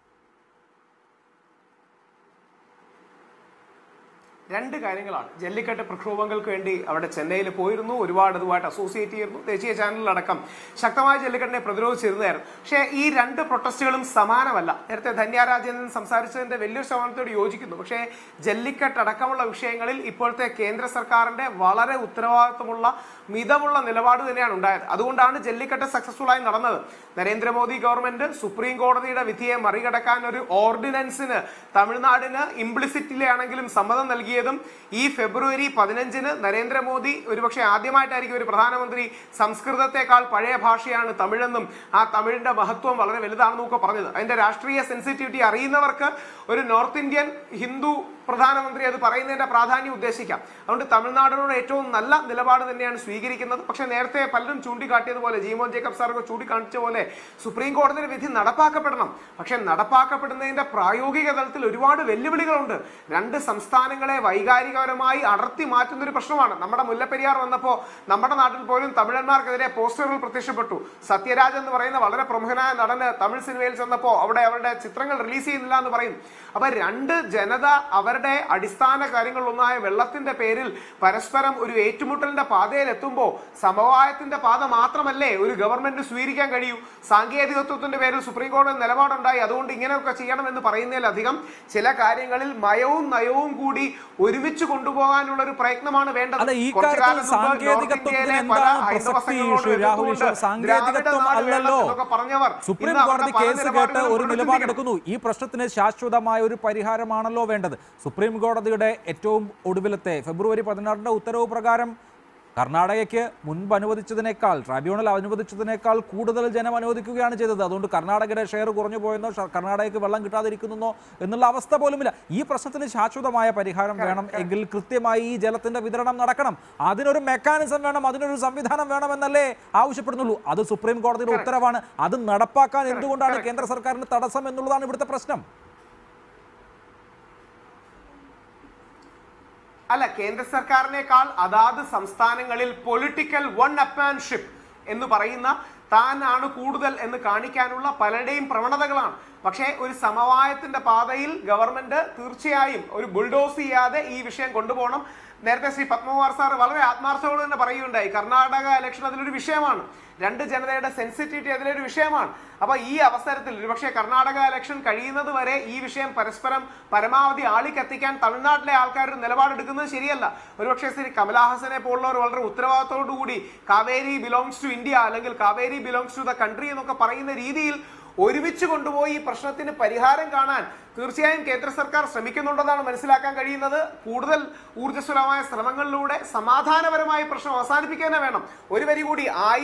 രണ്ട് കാര്യങ്ങളാണ്. ജല്ലിക്കെട്ട് പ്രക്ഷോഭങ്ങൾക്ക് വേണ്ടി അവിടെ ചെന്നൈയിൽ പോയിരുന്നു, ഒരുപാട് അതുമായിട്ട് അസോസിയേറ്റ് ചെയ്യുന്നു, ദേശീയ ചാനലിലടക്കം ശക്തമായ ജല്ലിക്കെട്ടിനെ പ്രതിരോധിച്ചിരുന്നതായിരുന്നു. പക്ഷേ ഈ രണ്ട് പ്രൊട്ടസ്റ്റുകളും സമാനമല്ല. നേരത്തെ ധന്യാരാജേന്ദ്രൻ സംസാരിച്ചതിന്റെ വലിയൊരു ശതമാനത്തോട് യോജിക്കുന്നു. പക്ഷേ ജല്ലിക്കെട്ട് അടക്കമുള്ള വിഷയങ്ങളിൽ ഇപ്പോഴത്തെ കേന്ദ്ര സർക്കാരിന്റെ വളരെ ഉത്തരവാദിത്വമുള്ള മിതമുള്ള നിലപാട് തന്നെയാണ് ഉണ്ടായത്. അതുകൊണ്ടാണ് ജല്ലിക്കെട്ട് സക്സസ്ഫുൾ ആയി നടന്നത്. നരേന്ദ്രമോദി ഗവൺമെന്റ് സുപ്രീം കോടതിയുടെ വിധിയെ മറികടക്കാൻ ഒരു ഓർഡിനൻസിന് തമിഴ്നാടിന് ഇംപ്ലിസിറ്റിലെ ആണെങ്കിലും സമ്മതം നൽകിയ തുടങ്ങിയതും ഈ ഫെബ്രുവരി 15-ന് നരേന്ദ്രമോദി ഒരുപക്ഷെ ആദ്യമായിട്ടായിരിക്കും ഒരു പ്രധാനമന്ത്രി സംസ്കൃതത്തെക്കാൾ പഴയ ഭാഷയാണ് തമിഴെന്നും ആ തമിഴിന്റെ മഹത്വം വളരെ വലുതാണെന്നും ഒക്കെ പറഞ്ഞത്. അതിന്റെ രാഷ്ട്രീയ സെൻസിറ്റിവിറ്റി അറിയുന്നവർക്ക് ഒരു നോർത്ത് ഇന്ത്യൻ ഹിന്ദു പ്രധാനമന്ത്രി അത് പറയുന്നതിന്റെ പ്രാധാന്യം ഉദ്ദേശിക്കാം. അതുകൊണ്ട് തമിഴ്നാടിനോട് ഏറ്റവും നല്ല നിലപാട് തന്നെയാണ് സ്വീകരിക്കുന്നത്. പക്ഷെ നേരത്തെ പലരും ചൂണ്ടിക്കാട്ടിയതുപോലെ, ജീമോൻ ജേക്കബ് സാറൊക്കെ ചൂണ്ടിക്കാണിച്ച പോലെ സുപ്രീം കോടതിയുടെ വിധി നടപ്പാക്കപ്പെടണം. പക്ഷെ നടപ്പാക്കപ്പെടുന്നതിന്റെ പ്രായോഗിക തലത്തിൽ ഒരുപാട് വെല്ലുവിളികളുണ്ട്. രണ്ട് സംസ്ഥാനങ്ങളെ വൈകാരികപരമായി അടർത്തി മാറ്റുന്ന ഒരു പ്രശ്നമാണ്. നമ്മുടെ മുല്ലപ്പെരിയാർ വന്നപ്പോൾ നമ്മുടെ നാട്ടിൽ പോലും തമിഴന്മാർക്കെതിരെ പോസ്റ്ററുകൾ പ്രത്യക്ഷപ്പെട്ടു. സത്യരാജ് എന്ന് പറയുന്ന വളരെ പ്രമുഖനായ നടന് തമിഴ് സിനിമയിൽ ചെന്നപ്പോൾ അവിടെ അവരുടെ ചിത്രങ്ങൾ റിലീസ് ചെയ്യുന്നില്ല എന്ന് പറയും. അപ്പൊ രണ്ട് ജനത അവരുടെ അടിസ്ഥാന കാര്യങ്ങളിലൊന്നായ വെള്ളത്തിന്റെ പേരിൽ പരസ്പരം ഒരു ഏറ്റുമുട്ടലിന്റെ പാതയിൽ എത്തുമ്പോൾ സമവായത്തിന്റെ പാത മാത്രമല്ലേ ഒരു ഗവൺമെന്റ് സ്വീകരിക്കാൻ കഴിയൂ? സാങ്കേതികത്വത്തിന്റെ പേരിൽ സുപ്രീം കോടതി നിലപാടുണ്ടായി, അതുകൊണ്ട് ഇങ്ങനെയൊക്കെ ചെയ്യണമെന്ന് പറയുന്നതിലധികം ചില കാര്യങ്ങളിൽ മയവും നയവും കൂടി ഒരുമിച്ച് കൊണ്ടുപോകാനുള്ള ഒരു പ്രയത്നമാണ് വേണ്ടത്. സുപ്രീം കോടതി കേസ് കേട്ട് ഒരു നിലപാടെടുക്കുന്നു. ഈ പ്രശ്നത്തിന് ശാശ്വതമായ ഒരു പരിഹാരമാണല്ലോ വേണ്ടത്. സുപ്രീം കോടതിയുടെ ഏറ്റവും ഒടുവിലത്തെ ഫെബ്രുവരി 16 ഉത്തരവ് പ്രകാരം കർണാടകയ്ക്ക് മുൻപ് അനുവദിച്ചതിനേക്കാൾ, ട്രൈബ്യൂണൽ അനുവദിച്ചതിനേക്കാൾ കൂടുതൽ ജനം അനുവദിക്കുകയാണ് ചെയ്തത്. അതുകൊണ്ട് കർണാടകയുടെ ഷെയർ കുറഞ്ഞു പോയെന്നോ കർണാടകയ്ക്ക് വെള്ളം കിട്ടാതിരിക്കുന്നോ എന്നുള്ള അവസ്ഥ പോലുമില്ല. ഈ പ്രശ്നത്തിന് ശാശ്വതമായ പരിഹാരം വേണം എങ്കിൽ കൃത്യമായി ഈ ജലത്തിന്റെ വിതരണം നടക്കണം. അതിനൊരു മെക്കാനിസം വേണം, അതിനൊരു സംവിധാനം വേണമെന്നല്ലേ ആവശ്യപ്പെടുന്നുള്ളൂ. അത് സുപ്രീം കോടതിയുടെ ഉത്തരവാണ്. അത് നടപ്പാക്കാൻ എന്തുകൊണ്ടാണ് കേന്ദ്ര സർക്കാരിന് തടസ്സം എന്നുള്ളതാണ് ഇവിടുത്തെ പ്രശ്നം. അല്ല, കേന്ദ്ര സർക്കാരിനേക്കാൾ അതാത് സംസ്ഥാനങ്ങളിൽ പൊളിറ്റിക്കൽ വൺ അപ്മാൻഷിപ്പ് എന്ന് പറയുന്ന താനാണ് കൂടുതൽ എന്ന് കാണിക്കാനുള്ള പലരുടെയും പ്രവണതകളാണ്. പക്ഷേ ഒരു സമവായത്തിന്റെ പാതയിൽ ഗവൺമെന്റ് തീർച്ചയായും ഒരു ബുൾഡോസ് ചെയ്യാതെ ഈ വിഷയം കൊണ്ടുപോകണം. നേരത്തെ ശ്രീ പത്മകുമാർ സാർ വളരെ ആത്മാർത്ഥത്തോട് തന്നെ പറയുകയുണ്ടായി, കർണാടക ഇലക്ഷൻ അതിലൊരു വിഷയമാണ്, രണ്ട് ജനതയുടെ സെൻസിറ്റിവിറ്റി അതിലൊരു വിഷയമാണ്. അപ്പൊ ഈ അവസരത്തിൽ ഒരുപക്ഷെ കർണാടക ഇലക്ഷൻ കഴിയുന്നത് വരെ ഈ വിഷയം പരസ്പരം പരമാവധി ആളിക്കത്തിക്കാൻ തമിഴ്നാട്ടിലെ ആൾക്കാർ നിലപാടെടുക്കുന്നത് ശരിയല്ല. ഒരുപക്ഷെ ശ്രീ കമലഹാസനെ പോലുള്ളവർ വളരെ ഉത്തരവാദിത്തോടു കൂടി കാവേരി ബിലോങ്സ് ടു ഇന്ത്യ അല്ലെങ്കിൽ Kaveri belongs to the country എന്നൊക്കെ പറയുന്ന രീതിയിൽ ഒരുമിച്ച് കൊണ്ടുപോയി ഈ പ്രശ്നത്തിന് പരിഹാരം കാണാൻ തീർച്ചയായും കേന്ദ്ര സർക്കാർ ശ്രമിക്കുന്നുണ്ടെന്നാണ് മനസ്സിലാക്കാൻ കഴിയുന്നത്. കൂടുതൽ ഊർജ്ജസ്വലമായ ശ്രമങ്ങളിലൂടെ സമാധാനപരമായ പ്രശ്നം അവസാനിപ്പിക്കാൻ വേണം. ഒരു വരി കൂടി,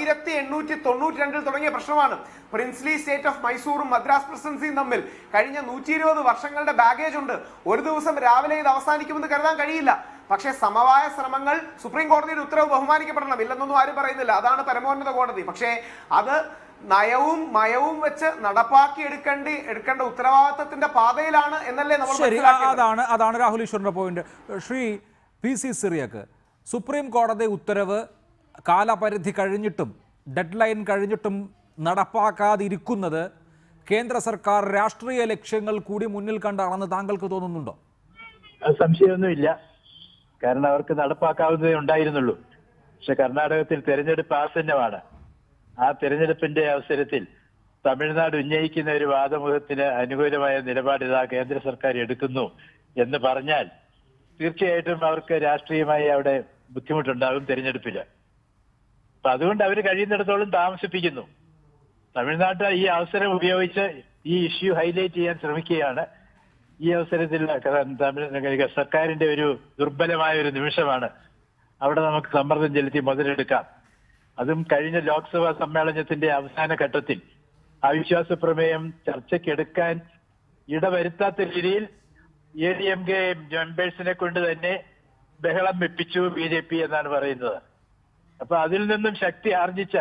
1892 തുടങ്ങിയ പ്രശ്നമാണ്. പ്രിൻസ്ലി സ്റ്റേറ്റ് ഓഫ് മൈസൂറും മദ്രാസ് പ്രസിഡൻസിയും തമ്മിൽ കഴിഞ്ഞ 120 വർഷങ്ങളുടെ ബാഗേജ് ഉണ്ട്. ഒരു ദിവസം രാവിലെ ഇത് അവസാനിക്കുമെന്ന് കരുതാൻ കഴിയില്ല. പക്ഷേ സമവായ ശ്രമങ്ങൾ സുപ്രീം കോടതിയുടെ ഉത്തരവ് ബഹുമാനിക്കപ്പെടണം, ഇല്ലെന്നൊന്നും ആരും പറയുന്നില്ല, അതാണ് പരമോന്നത കോടതി. പക്ഷേ അത് നയവും മയവും വെച്ച് നടപ്പാക്കി എടുക്കേണ്ട ഉത്തരവാദിത്തത്തിന്റെ പാതയിലാണ് എന്നല്ലേ നമ്മൾ മനസ്സിലാക്കുന്നത്. അതാണ് രാഹുൽ ഈശ്വറിന്റെ point. Shri PC Cyriac, supreme കോടതി ഉത്തരവ് കാലപരിധി കഴിഞ്ഞിട്ടും ഡെഡ് ലൈൻ കഴിഞ്ഞിട്ടും നടപ്പാക്കാതിരിക്കുന്നത് കേന്ദ്ര സർക്കാർ രാഷ്ട്രീയ ലക്ഷ്യങ്ങൾ കൂടി മുന്നിൽ കണ്ടാണെന്ന് താങ്കൾക്ക് തോന്നുന്നുണ്ടോ? സംശയമൊന്നുമില്ല. കാരണം അവർക്ക് നടപ്പാക്കാവുന്നതേ ഉണ്ടായിരുന്നുള്ളൂ. പക്ഷെ കർണാടകത്തിൽ തെരഞ്ഞെടുപ്പ് ആസന്നമാണ്. ആ തെരഞ്ഞെടുപ്പിന്റെ അവസരത്തിൽ തമിഴ്നാട് ഉന്നയിക്കുന്ന ഒരു വാദമുഖത്തിന് അനുകൂലമായ നിലപാടിതാ കേന്ദ്ര സർക്കാർ എടുക്കുന്നു എന്ന് പറഞ്ഞാൽ തീർച്ചയായിട്ടും അവർക്ക് രാഷ്ട്രീയമായി അവിടെ ബുദ്ധിമുട്ടുണ്ടാകും തെരഞ്ഞെടുപ്പില്. അപ്പൊ അതുകൊണ്ട് അവർ കഴിയുന്നിടത്തോളം താമസിപ്പിക്കുന്നു. തമിഴ്നാട്ടിൽ ഈ അവസരം ഉപയോഗിച്ച് ഈ ഇഷ്യൂ ഹൈലൈറ്റ് ചെയ്യാൻ ശ്രമിക്കുകയാണ്. ഈ അവസരത്തിൽ സർക്കാരിന്റെ ഒരു ദുർബലമായ ഒരു നിമിഷമാണ്. അവിടെ നമുക്ക് സമ്മർദ്ദം ചെലുത്തി മുതലെടുക്കാം. അതും കഴിഞ്ഞ ലോക്സഭാ സമ്മേളനത്തിന്റെ അവസാന ഘട്ടത്തിൽ അവിശ്വാസ പ്രമേയം ചർച്ചയ്ക്കെടുക്കാൻ ഇടവരുത്താത്ത രീതിയിൽ ADMK മെമ്പേഴ്സിനെ കൊണ്ട് തന്നെ ബഹളം വെപ്പിച്ചു BJP എന്നാണ് പറയുന്നത്. അപ്പൊ അതിൽ നിന്നും ശക്തി ആർജിച്ച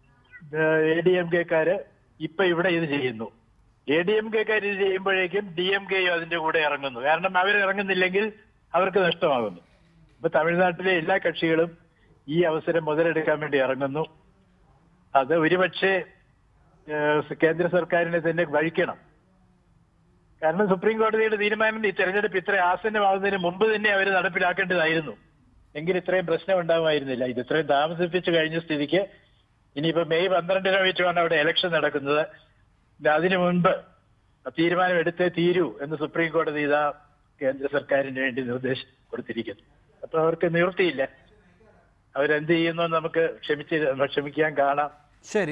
ADMK-ക്കാര് ഇപ്പൊ ഇവിടെ ഇത് ചെയ്യുന്നു. ADMK-ക്കാർ ഇത് ചെയ്യുമ്പോഴേക്കും DMK-യും അതിന്റെ കൂടെ ഇറങ്ങുന്നു. കാരണം അവരിറങ്ങുന്നില്ലെങ്കിൽ അവർക്ക് നഷ്ടമാകുന്നു. ഇപ്പൊ തമിഴ്നാട്ടിലെ എല്ലാ കക്ഷികളും ഈ അവസരം മുതലെടുക്കാൻ വേണ്ടി ഇറങ്ങുന്നു. അത് ഒരുപക്ഷെ കേന്ദ്ര സർക്കാരിനെ തന്നെ വഴിക്കണം. കാരണം സുപ്രീം കോടതിയുടെ തീരുമാനം ഈ തെരഞ്ഞെടുപ്പ് ഇത്ര ആസന്നമാകുന്നതിന് മുമ്പ് തന്നെ അവർ നടപ്പിലാക്കേണ്ടതായിരുന്നു. എങ്കിൽ ഇത്രയും പ്രശ്നം ഉണ്ടാകുമായിരുന്നില്ല. ഇത് ഇത്രയും താമസിപ്പിച്ചു കഴിഞ്ഞ സ്ഥിതിക്ക് ഇനിയിപ്പോ മെയ് 12 വെച്ചാണ് അവിടെ ഇലക്ഷൻ നടക്കുന്നത്. അതിനു മുൻപ് തീരുമാനം എടുത്തേ തീരൂ എന്ന് സുപ്രീം കോടതി ഇതാ കേന്ദ്ര സർക്കാരിന് വേണ്ടി നിർദ്ദേശം കൊടുത്തിരിക്കുന്നു. അപ്പൊ അവർക്ക് നിവൃത്തിയില്ല. അവരെന്ത് ചെയ്യുന്നു നമുക്ക് ക്ഷമിക്കാൻ കാണാം. ശരി,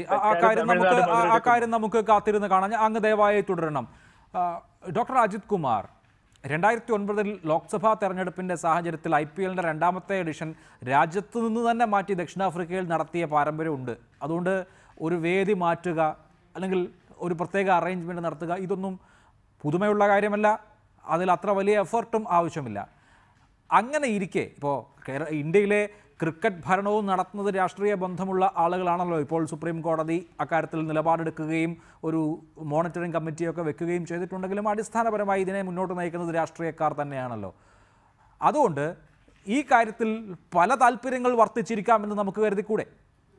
ആ കാര്യം നമുക്ക് കാത്തിരുന്ന് കാണാം. അങ്ങ് ദയവായി തുടരണം. ഡോക്ടർ അജിത് കുമാർ, 2009 ലോക്സഭാ തെരഞ്ഞെടുപ്പിൻ്റെ സാഹചര്യത്തിൽ IPLന്റെ രണ്ടാമത്തെ എഡിഷൻ രാജ്യത്ത് നിന്ന് തന്നെ മാറ്റി ദക്ഷിണാഫ്രിക്കയിൽ നടത്തിയ പാരമ്പര്യമുണ്ട്. അതുകൊണ്ട് ഒരു വേദി മാറ്റുക അല്ലെങ്കിൽ ഒരു പ്രത്യേക അറേഞ്ച്മെൻറ്റ് നടത്തുക ഇതൊന്നും പുതുമയുള്ള കാര്യമല്ല. അതിൽ അത്ര വലിയ എഫർട്ടും ആവശ്യമില്ല. അങ്ങനെ ഇരിക്കെ ഇപ്പോൾ ഇന്ത്യയിലെ ക്രിക്കറ്റ് ഭരണവും നടത്തുന്നത് രാഷ്ട്രീയ ബന്ധമുള്ള ആളുകളാണല്ലോ. ഇപ്പോൾ സുപ്രീം കോടതി അക്കാര്യത്തിൽ നിലപാടെടുക്കുകയും ഒരു മോണിറ്ററിംഗ് കമ്മിറ്റിയൊക്കെ വെക്കുകയും ചെയ്തിട്ടുണ്ടെങ്കിലും അടിസ്ഥാനപരമായി ഇതിനെ മുന്നോട്ട് നയിക്കുന്നത് രാഷ്ട്രീയക്കാർ തന്നെയാണല്ലോ. അതുകൊണ്ട് ഈ കാര്യത്തിൽ പല താല്പര്യങ്ങൾ വർത്തിച്ചിരിക്കാമെന്ന് നമുക്ക് കരുതിക്കൂടെ?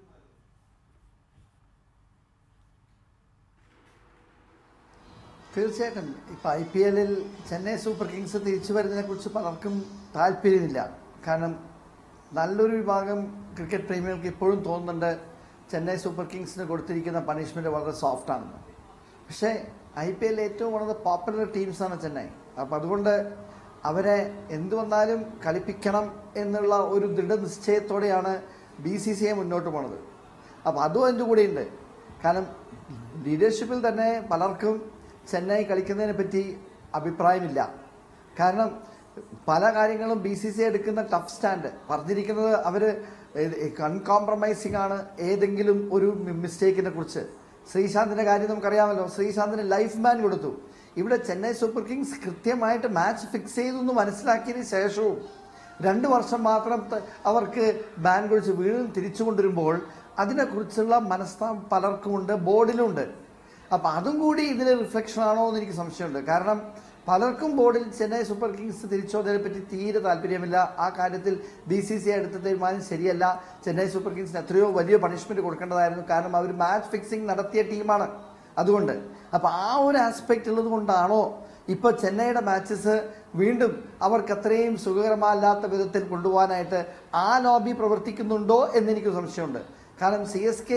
തീർച്ചയായിട്ടും ഇപ്പോൾ IPLൽ ചെന്നൈ സൂപ്പർ കിങ്സ് തിരിച്ചു വരുന്നതിനെക്കുറിച്ച് പലർക്കും താല്പര്യമില്ല. കാരണം നല്ലൊരു വിഭാഗം ക്രിക്കറ്റ് പ്രേമികൾക്ക് ഇപ്പോഴും തോന്നുന്നുണ്ട് ചെന്നൈ സൂപ്പർ കിങ്സിന് കൊടുത്തിരിക്കുന്ന പണിഷ്മെൻറ്റ് വളരെ സോഫ്റ്റ് ആണെന്ന്. പക്ഷേ IPL ഏറ്റവും വളരെ പോപ്പുലർ ടീംസാണ് ചെന്നൈ. അപ്പം അതുകൊണ്ട് അവരെ എന്തു വന്നാലും കളിപ്പിക്കണം എന്നുള്ള ഒരു ദൃഢനിശ്ചയത്തോടെയാണ് BCCI മുന്നോട്ട് പോണത്. അപ്പം അതും അതിൻ്റെ കൂടെയുണ്ട്. കാരണം ലീഡർഷിപ്പിൽ തന്നെ പലർക്കും ചെന്നൈ കളിക്കുന്നതിനെ പറ്റി അഭിപ്രായമില്ല. കാരണം പല കാര്യങ്ങളും BCCI എടുക്കുന്ന ടഫ് സ്റ്റാൻഡ് പറഞ്ഞിരിക്കുന്നത് അവർ അൺകോംപ്രമൈസിംഗ് ആണ് ഏതെങ്കിലും ഒരു മിസ്റ്റേക്കിനെ കുറിച്ച്. ശ്രീശാന്തിൻ്റെ കാര്യം നമുക്കറിയാമല്ലോ. ശ്രീശാന്തിന് ലൈഫ് ബാൻ കൊടുത്തു. ഇവിടെ ചെന്നൈ സൂപ്പർ കിങ്സ് കൃത്യമായിട്ട് മാച്ച് ഫിക്സ് ചെയ്തു എന്ന് മനസ്സിലാക്കിയതിന് ശേഷവും 2 വർഷം മാത്രം അവർക്ക് ബാൻ കൊടുത്ത് വീണ്ടും തിരിച്ചു കൊണ്ടുവരുമ്പോൾ അതിനെക്കുറിച്ചുള്ള മനസ്താപം പലർക്കുമുണ്ട്, ബോർഡിലുണ്ട്. അപ്പം അതും കൂടി ഇതിൽ റിഫ്ലക്ഷൻ ആണോ എന്ന് എനിക്ക് സംശയമുണ്ട്. കാരണം പലർക്കും ബോർഡിൽ ചെന്നൈ സൂപ്പർ കിങ്സ് തിരിച്ചോതിനെ പറ്റി തീരെ താല്പര്യമില്ല. ആ കാര്യത്തിൽ BCCI എടുത്ത തീരുമാനം ശരിയല്ല. ചെന്നൈ സൂപ്പർ കിങ്സിന് എത്രയോ വലിയ പണിഷ്മെൻറ്റ് കൊടുക്കേണ്ടതായിരുന്നു. കാരണം അവർ മാച്ച് ഫിക്സിംഗ് നടത്തിയ ടീമാണ്. അതുകൊണ്ട് അപ്പോൾ ആ ഒരു ആസ്പെക്റ്റ് ഉള്ളത് കൊണ്ടാണോ ഇപ്പോൾ ചെന്നൈയുടെ മാച്ചസ് വീണ്ടും അവർക്ക് അത്രയും സുഖകരമല്ലാത്ത വിധത്തിൽ കൊണ്ടുപോകാനായിട്ട് ആ ലോബി പ്രവർത്തിക്കുന്നുണ്ടോ എന്നെനിക്ക് സംശയമുണ്ട്. കാരണം CSK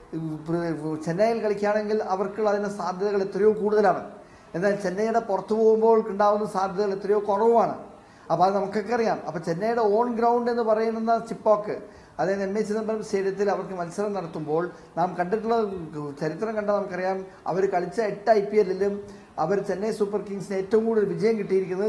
ചെന്നൈയിൽ കളിക്കുകയാണെങ്കിൽ അവർക്കുള്ള അതിൻ്റെ സാധ്യതകൾ എത്രയോ കൂടുതലാണ്. എന്നാൽ ചെന്നൈയുടെ പുറത്തു പോകുമ്പോൾ ഉണ്ടാകുന്ന സാധ്യതകൾ എത്രയോ കുറവാണ്. അപ്പോൾ അത് നമുക്കൊക്കെ അറിയാം. അപ്പോൾ ചെന്നൈയുടെ ഓൺ ഗ്രൗണ്ട് എന്ന് പറയുന്ന ചിപ്പോക്ക്, അതായത് MA ചിദംബരം സ്റ്റേഡിയത്തിൽ അവർക്ക് മത്സരം നടത്തുമ്പോൾ നാം കണ്ടിട്ടുള്ള ചരിത്രം കണ്ടാൽ നമുക്കറിയാം. അവർ കളിച്ച 8 IPLലും അവർ ചെന്നൈ സൂപ്പർ കിങ്സിന് ഏറ്റവും കൂടുതൽ വിജയം കിട്ടിയിരിക്കുന്നത്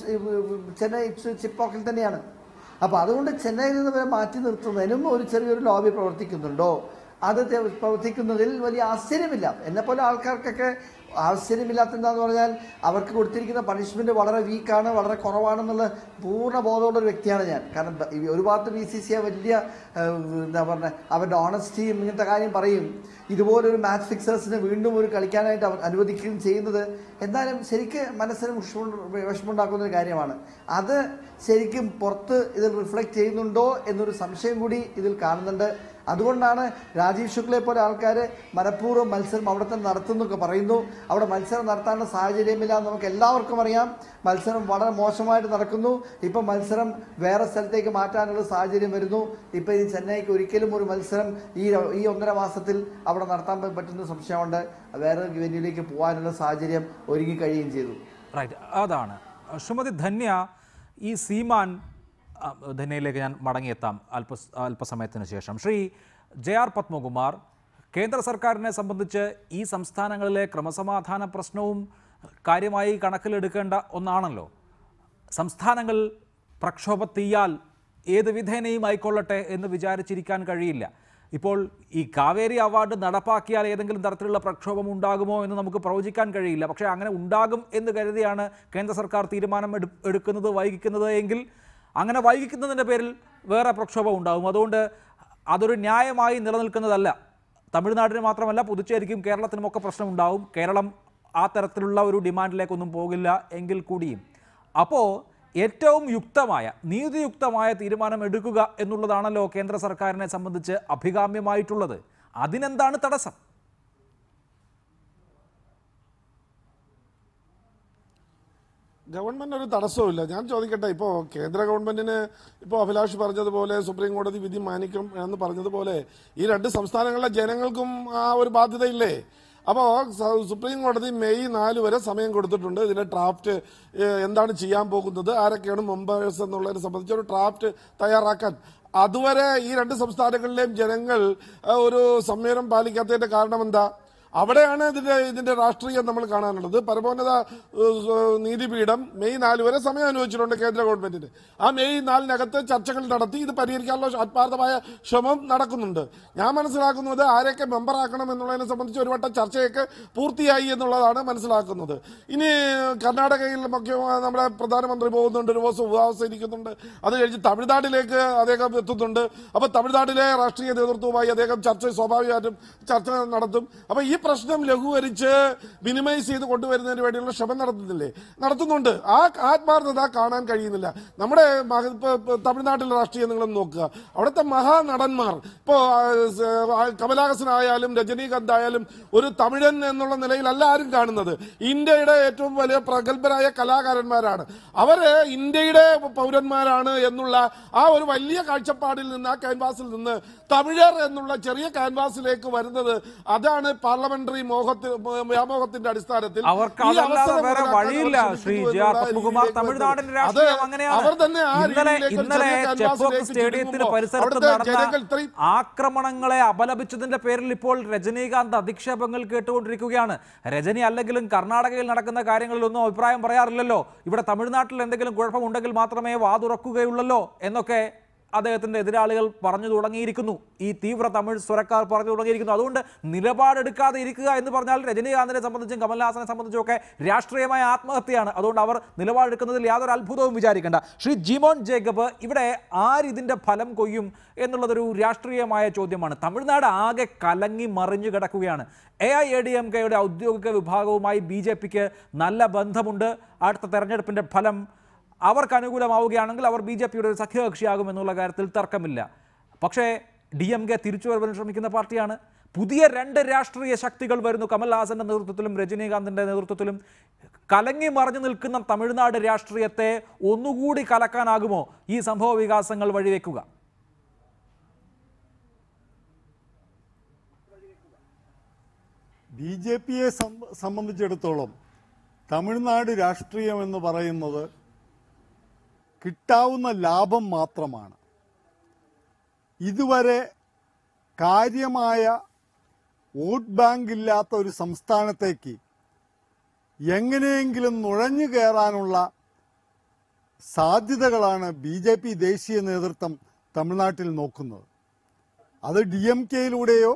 ചെന്നൈ ചിപ്പോക്കിൽ തന്നെയാണ്. അപ്പോൾ അതുകൊണ്ട് ചെന്നൈയിൽ നിന്ന് വരെ മാറ്റി നിർത്തുന്നതിനും ഒരു ചെറിയൊരു ലോബി പ്രവർത്തിക്കുന്നുണ്ടോ? അത് പ്രവർത്തിക്കുന്നതിൽ വലിയ ആശ്ചര്യമില്ല. എന്നെപ്പോലെ ആൾക്കാർക്കൊക്കെ ആശ്ചര്യമില്ലാത്ത എന്താണെന്ന് പറഞ്ഞാൽ അവർക്ക് കൊടുത്തിരിക്കുന്ന പണിഷ്മെൻറ്റ് വളരെ വീക്കാണ്, വളരെ കുറവാണെന്നുള്ള പൂർണ്ണ ബോധമുള്ളൊരു വ്യക്തിയാണ് ഞാൻ. കാരണം ഒരു ഭാഗത്ത് BCCI വലിയ എന്താ പറഞ്ഞ അവരുടെ ഓണസ്റ്റിയും ഇങ്ങനത്തെ കാര്യം പറയും. ഇതുപോലൊരു മാച്ച് ഫിക്സേഴ്സിന് വീണ്ടും ഒരു കളിക്കാനായിട്ട് അനുവദിക്കുകയും ചെയ്യുന്നത് എന്തായാലും ശരിക്കും മനസ്സിന് വിഷമമുണ്ടാക്കുന്ന ഒരു കാര്യമാണ്. അത് ശരിക്കും പുറത്ത് ഇതിൽ റിഫ്ലക്റ്റ് ചെയ്യുന്നുണ്ടോ എന്നൊരു സംശയം കൂടി ഇതിൽ കാണുന്നുണ്ട്. അതുകൊണ്ടാണ് രാജീവ് ശുക്ലയെ പോലെ ആൾക്കാർ മനഃപൂർവ്വം മത്സരം അവിടെ തന്നെ നടത്തുന്നൊക്കെ പറയുന്നു. അവിടെ മത്സരം നടത്താനുള്ള സാഹചര്യമില്ല എന്ന് നമുക്ക് എല്ലാവർക്കും അറിയാം. മത്സരം വളരെ മോശമായിട്ട് നടക്കുന്നു. ഇപ്പം മത്സരം വേറെ സ്ഥലത്തേക്ക് മാറ്റാനുള്ള സാഹചര്യം വരുന്നു. ഇപ്പം ഈ ചെന്നൈക്ക് ഒരിക്കലും ഒരു മത്സരം ഈ 1.5 മാസത്തിൽ അവിടെ നടത്താൻ പറ്റുന്ന സംശയമുണ്ട്. വേറെ വെന്യൂലേക്ക് പോകാനുള്ള സാഹചര്യം ഒരുങ്ങി കഴിയുകയും ചെയ്തു. റൈറ്റ്, അതാണ് ശ്രീമതി ധന്യ. ഈ സീമാൻ ധന്യയിലേക്ക് ഞാൻ മടങ്ങിയെത്താം അല്പസമയത്തിന് ശേഷം. ശ്രീ JR പത്മകുമാർ, കേന്ദ്ര സർക്കാരിനെ സംബന്ധിച്ച് ഈ സംസ്ഥാനങ്ങളിലെ ക്രമസമാധാന പ്രശ്നവും കാര്യമായി കണക്കിലെടുക്കേണ്ട ഒന്നാണല്ലോ. സംസ്ഥാനങ്ങൾ പ്രക്ഷോഭത്തീയാൽ ഏത് വിധേനയും ആയിക്കൊള്ളട്ടെ എന്ന് വിചാരിച്ചിരിക്കാൻ കഴിയില്ല. ഇപ്പോൾ ഈ കാവേരി അവാർഡ് നടപ്പാക്കിയാൽ ഏതെങ്കിലും തരത്തിലുള്ള പ്രക്ഷോഭം ഉണ്ടാകുമോ എന്ന് നമുക്ക് പ്രവചിക്കാൻ കഴിയില്ല. പക്ഷേ അങ്ങനെ ഉണ്ടാകും എന്ന് കരുതിയാണ് കേന്ദ്ര സർക്കാർ തീരുമാനം എടുക്കുന്നത്, വൈകിക്കുന്നത് എങ്കിൽ അങ്ങനെ വൈകിക്കുന്നതിൻ്റെ പേരിൽ വേറെ പ്രക്ഷോഭം ഉണ്ടാകും. അതുകൊണ്ട് അതൊരു ന്യായമായി നിലനിൽക്കുന്നതല്ല. തമിഴ്നാടിന് മാത്രമല്ല പുതുച്ചേരിക്കും കേരളത്തിനുമൊക്കെ പ്രശ്നമുണ്ടാവും. കേരളം ആ തരത്തിലുള്ള ഒരു ഡിമാൻഡിലേക്കൊന്നും പോകില്ല എങ്കിൽ കൂടിയും. അപ്പോൾ ഏറ്റവും യുക്തമായ നീതിയുക്തമായ തീരുമാനം എടുക്കുക എന്നുള്ളതാണല്ലോ കേന്ദ്ര സർക്കാരിനെ സംബന്ധിച്ച് അഭികാമ്യമായിട്ടുള്ളത്. അതിനെന്താണ് തടസ്സം? ഗവൺമെൻറ് ഒരു തടസ്സവുമില്ല. ഞാൻ ചോദിക്കട്ടെ, ഇപ്പോൾ കേന്ദ്ര ഗവൺമെൻറ്റിന് ഇപ്പോൾ അഭിലാഷ് പറഞ്ഞതുപോലെ സുപ്രീം കോടതി വിധി മാനിക്കും എന്ന് പറഞ്ഞതുപോലെ ഈ 2 സംസ്ഥാനങ്ങളിലെ ജനങ്ങൾക്കും ആ ഒരു ബാധ്യതയില്ലേ? അപ്പോൾ സുപ്രീം കോടതി മെയ് 4 വരെ സമയം കൊടുത്തിട്ടുണ്ട്. ഇതിൻ്റെ ഡ്രാഫ്റ്റ് എന്താണ് ചെയ്യാൻ പോകുന്നത്, ആരൊക്കെയാണ് മെമ്പേഴ്സ് എന്നുള്ളതിനെ സംബന്ധിച്ച് ഒരു ഡ്രാഫ്റ്റ് തയ്യാറാക്കാൻ. അതുവരെ ഈ 2 സംസ്ഥാനങ്ങളിലെയും ജനങ്ങൾ ഒരു സംയമനം പാലിക്കാത്തതിൻ്റെ കാരണം എന്താ? അവിടെയാണ് ഇതിന്റെ രാഷ്ട്രീയം നമ്മൾ കാണാനുള്ളത്. പരമോന്നത നീതിപീഠം മെയ് 4 വരെ സമയം അനുവദിച്ചിട്ടുണ്ട് കേന്ദ്ര ഗവൺമെന്റിന്. ആ മെയ് 4-നകത്ത് ചർച്ചകൾ നടത്തി ഇത് പരിഹരിക്കാനുള്ള ആത്മാർത്ഥമായ ശ്രമം നടക്കുന്നുണ്ട്. ഞാൻ മനസ്സിലാക്കുന്നത് ആരെയൊക്കെ മെമ്പറാക്കണം എന്നുള്ളതിനെ സംബന്ധിച്ച് ഒരു വട്ടം ചർച്ചയൊക്കെ പൂർത്തിയായി എന്നുള്ളതാണ് മനസ്സിലാക്കുന്നത്. ഇനി കർണാടകയിൽ നമ്മുടെ പ്രധാനമന്ത്രി പോകുന്നുണ്ട്, ഒരു ദിവസം ഉപവാസം ഇരിക്കുന്നുണ്ട്. അത് കഴിഞ്ഞ് തമിഴ്നാട്ടിലേക്ക് അദ്ദേഹം എത്തുന്നുണ്ട്. അപ്പൊ തമിഴ്നാട്ടിലെ രാഷ്ട്രീയ നേതൃത്വവുമായി അദ്ദേഹം സ്വാഭാവികമായിട്ടും ചർച്ച നടത്തും. അപ്പൊ ഈ പ്രശ്നം ലഘൂകരിച്ച് മിനിമൈസ് ചെയ്ത് കൊണ്ടുവരുന്നതിന് വേണ്ടിയുള്ള ശ്രമം നടത്തുന്നുണ്ട്. ആ ആത്മാർത്ഥത കാണാൻ കഴിയുന്നില്ല. നമ്മുടെ തമിഴ്നാട്ടിലെ രാഷ്ട്രീയം നിങ്ങൾ നോക്കുക. അവിടുത്തെ മഹാനടന്മാർ ഇപ്പോ കമലഹാസനായാലും രജനീകാന്ത് ആയാലും ഒരു തമിഴൻ എന്നുള്ള നിലയിലല്ല ആരും കാണുന്നത്. ഇന്ത്യയുടെ ഏറ്റവും വലിയ പ്രഗത്ഭരായ കലാകാരന്മാരാണ്. അവര് ഇന്ത്യയുടെ പൗരന്മാരാണ് എന്നുള്ള ആ ഒരു വലിയ കാഴ്ചപ്പാടിൽ നിന്ന്, ആ ക്യാൻവാസിൽ നിന്ന് തമിഴർ എന്നുള്ള ചെറിയ ക്യാൻവാസിലേക്ക് വരുന്നത് അതാണ് പാർലമെന്ററി വ്യാമോഹത്തിന്റെ അടിസ്ഥാനത്തിൽ. അവർ സ്റ്റേഡിയത്തിന് പരിസരത്ത് നടന്ന ആക്രമണങ്ങളെ അപലപിച്ചതിന്റെ പേരിൽ ഇപ്പോൾ രജനീകാന്ത് അധിക്ഷേപങ്ങൾ കേട്ടുകൊണ്ടിരിക്കുകയാണ്. രജനി അല്ലെങ്കിലും കർണാടകയിൽ നടക്കുന്ന കാര്യങ്ങളിലൊന്നും അഭിപ്രായം പറയാറില്ലല്ലോ. ഇവിടെ തമിഴ്നാട്ടിൽ എന്തെങ്കിലും കുഴപ്പമുണ്ടെങ്കിൽ മാത്രമേ വാതുറക്കുകയുള്ളല്ലോ എന്നൊക്കെ അദ്ദേഹത്തിന്റെ എതിരാളികൾ പറഞ്ഞു തുടങ്ങിയിരിക്കുന്നു. ഈ തീവ്ര തമിഴ് സ്വരക്കാർ പറഞ്ഞു തുടങ്ങിയിരിക്കുന്നു. അതുകൊണ്ട് നിലപാടെടുക്കാതെ ഇരിക്കുക എന്ന് പറഞ്ഞാൽ രജനീകാന്തിനെ സംബന്ധിച്ചും കമൽഹാസനെ സംബന്ധിച്ചും ഒക്കെ രാഷ്ട്രീയമായ ആത്മഹത്യയാണ്. അതുകൊണ്ട് അവർ നിലപാടെടുക്കുന്നതിൽ യാതൊരു അത്ഭുതവും വിചാരിക്കേണ്ട. ശ്രീ ജിമോൻ ജേക്കബ്, ഇവിടെ ആരിതിന്റെ ഫലം കൊയ്യും എന്നുള്ളതൊരു രാഷ്ട്രീയമായ ചോദ്യമാണ്. തമിഴ്നാട് ആകെ കലങ്ങി മറിഞ്ഞു കിടക്കുകയാണ്. AIADMKയുടെ ഔദ്യോഗിക വിഭാഗവുമായി BJPക്ക് നല്ല ബന്ധമുണ്ട്. അടുത്ത തെരഞ്ഞെടുപ്പിന്റെ ഫലം അവർക്ക് അനുകൂലമാവുകയാണെങ്കിൽ അവർ BJPയുടെ ഒരു സഖ്യകക്ഷിയാകുമെന്നുള്ള കാര്യത്തിൽ തർക്കമില്ല. പക്ഷേ DMK തിരിച്ചുവരവിന് ശ്രമിക്കുന്ന പാർട്ടിയാണ്. പുതിയ 2 രാഷ്ട്രീയ ശക്തികൾ വരുന്നു. കമൽഹാസന്റെ നേതൃത്വത്തിലും രജനീകാന്തിന്റെ നേതൃത്വത്തിലും. കലങ്ങി മറിഞ്ഞു നിൽക്കുന്ന തമിഴ്നാട് രാഷ്ട്രീയത്തെ ഒന്നുകൂടി കലക്കാനാകുമോ ഈ സംഭവ വികാസങ്ങൾ വഴിവെക്കുക? BJPയെ സംബന്ധിച്ചിടത്തോളം തമിഴ്നാട് രാഷ്ട്രീയം എന്ന് പറയുന്നത് കിട്ടാവുന്ന ലാഭം മാത്രമാണ്. ഇതുവരെ കാര്യമായ വോട്ട് ബാങ്ക് ഇല്ലാത്ത ഒരു സംസ്ഥാനത്തേക്ക് എങ്ങനെയെങ്കിലും നുഴഞ്ഞു കയറാനുള്ള സാധ്യതകളാണ് BJP ദേശീയ നേതൃത്വം തമിഴ്നാട്ടിൽ നോക്കുന്നത്. അത് DMKയിലൂടെയോ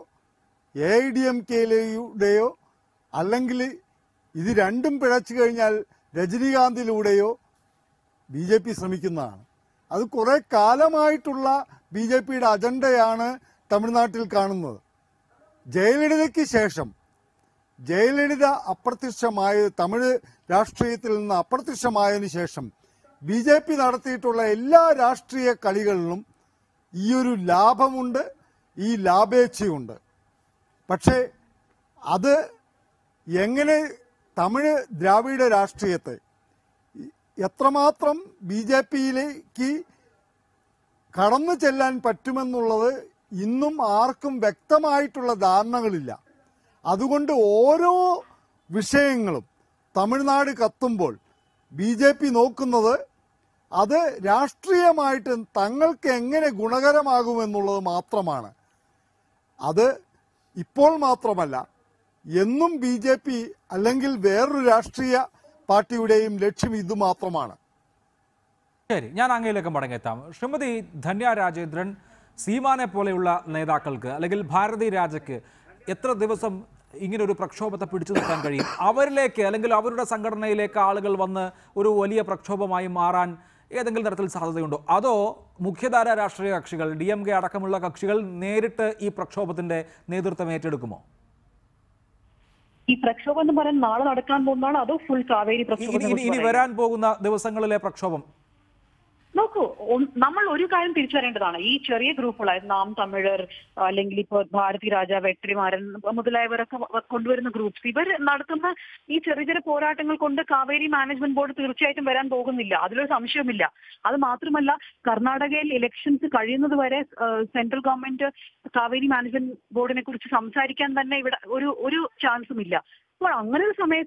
AIDMKയിലൂടെയോ അല്ലെങ്കിൽ ഇത് രണ്ടും പിഴച്ചു കഴിഞ്ഞാൽ രജനീകാന്തിലൂടെയോ BJP ശ്രമിക്കുന്നതാണ്. അത് കുറെ കാലമായിട്ടുള്ള BJPയുടെ അജണ്ടയാണ് തമിഴ്നാട്ടിൽ കാണുന്നത്. ജയലളിതയ്ക്ക് ശേഷം ജയലളിത തമിഴ് രാഷ്ട്രീയത്തിൽ നിന്ന് അപ്രത്യക്ഷമായതിനു ശേഷം BJP നടത്തിയിട്ടുള്ള എല്ലാ രാഷ്ട്രീയ കളികളിലും ഈ ഒരു ലാഭമുണ്ട്, ഈ ലാഭേച്ഛയുണ്ട്. പക്ഷേ അത് എങ്ങനെ തമിഴ് ദ്രാവിഡ രാഷ്ട്രീയത്തെ എത്രമാത്രം BJPയിലേക്ക് കടന്നു ചെല്ലാൻ പറ്റുമെന്നുള്ളത് ഇന്നും ആർക്കും വ്യക്തമായിട്ടുള്ള ധാരണകളില്ല. അതുകൊണ്ട് ഓരോ വിഷയങ്ങളും തമിഴ്നാട് കത്തുമ്പോൾ BJP നോക്കുന്നത് അത് രാഷ്ട്രീയമായിട്ട് തങ്ങൾക്ക് എങ്ങനെ ഗുണകരമാകുമെന്നുള്ളത് മാത്രമാണ്. അത് ഇപ്പോൾ മാത്രമല്ല, എന്നും BJP അല്ലെങ്കിൽ വേറൊരു രാഷ്ട്രീയ പാർട്ടിയുടെയും ലക്ഷ്യം ഇത് മാത്രമാണ്. ശരി, ഞാൻ അങ്ങയിലേക്ക് മടങ്ങിയെത്താം. ശ്രീമതി ധന്യ രാജേന്ദ്രൻ, സീമാനെ പോലെയുള്ള നേതാക്കൾക്ക് അല്ലെങ്കിൽ ഭാരതി രാജയ്ക്ക് എത്ര ദിവസം ഇങ്ങനൊരു പ്രക്ഷോഭത്തെ പിടിച്ചു നിർത്താൻ കഴിയും? അവരിലേക്ക് അല്ലെങ്കിൽ അവരുടെ സംഘടനയിലേക്ക് ആളുകൾ വന്ന് ഒരു വലിയ പ്രക്ഷോഭമായി മാറാൻ ഏതെങ്കിലും തരത്തിൽ സാധ്യതയുണ്ടോ? അതോ മുഖ്യധാര രാഷ്ട്രീയ കക്ഷികൾ DMK അടക്കമുള്ള കക്ഷികൾ നേരിട്ട് ഈ പ്രക്ഷോഭത്തിന്റെ നേതൃത്വം ഏറ്റെടുക്കുമോ? ഈ പ്രക്ഷോഭം എന്ന് പറയാൻ നാളെ നടക്കാൻ പോകുന്നതാണ് അതോ ഫുൾ കാവേരി പ്രക്ഷോഭം? ഇനി വരാൻ പോകുന്ന ദിവസങ്ങളിലെ പ്രക്ഷോഭം നോക്കൂ, നമ്മൾ ഒരു കാര്യം തിരിച്ചറിയേണ്ടതാണ്. ഈ ചെറിയ ഗ്രൂപ്പുകളായ നാം തമിഴർ അല്ലെങ്കിൽ ഇപ്പോൾ ഭാരതി രാജ, വെട്രിമാരൻ മുതലായവരൊക്കെ കൊണ്ടുവരുന്ന ഗ്രൂപ്പ്സ്, ഇവർ നടത്തുന്ന ഈ ചെറിയ ചെറിയ പോരാട്ടങ്ങൾ കൊണ്ട് കാവേരി മാനേജ്മെന്റ് ബോർഡ് തീർച്ചയായിട്ടും വരാൻ പോകുന്നില്ല. അതിലൊരു സംശയവുമില്ല. അത് മാത്രമല്ല, കർണാടകയിൽ ഇലക്ഷൻസ് കഴിയുന്നത് വരെ സെൻട്രൽ ഗവൺമെന്റ് കാവേരി മാനേജ്മെന്റ് ബോർഡിനെ കുറിച്ച് സംസാരിക്കാൻ തന്നെ ഇവിടെ ഒരു ചാൻസും ഇല്ല. അപ്പോൾ അങ്ങനെ ഒരു സമയത്ത്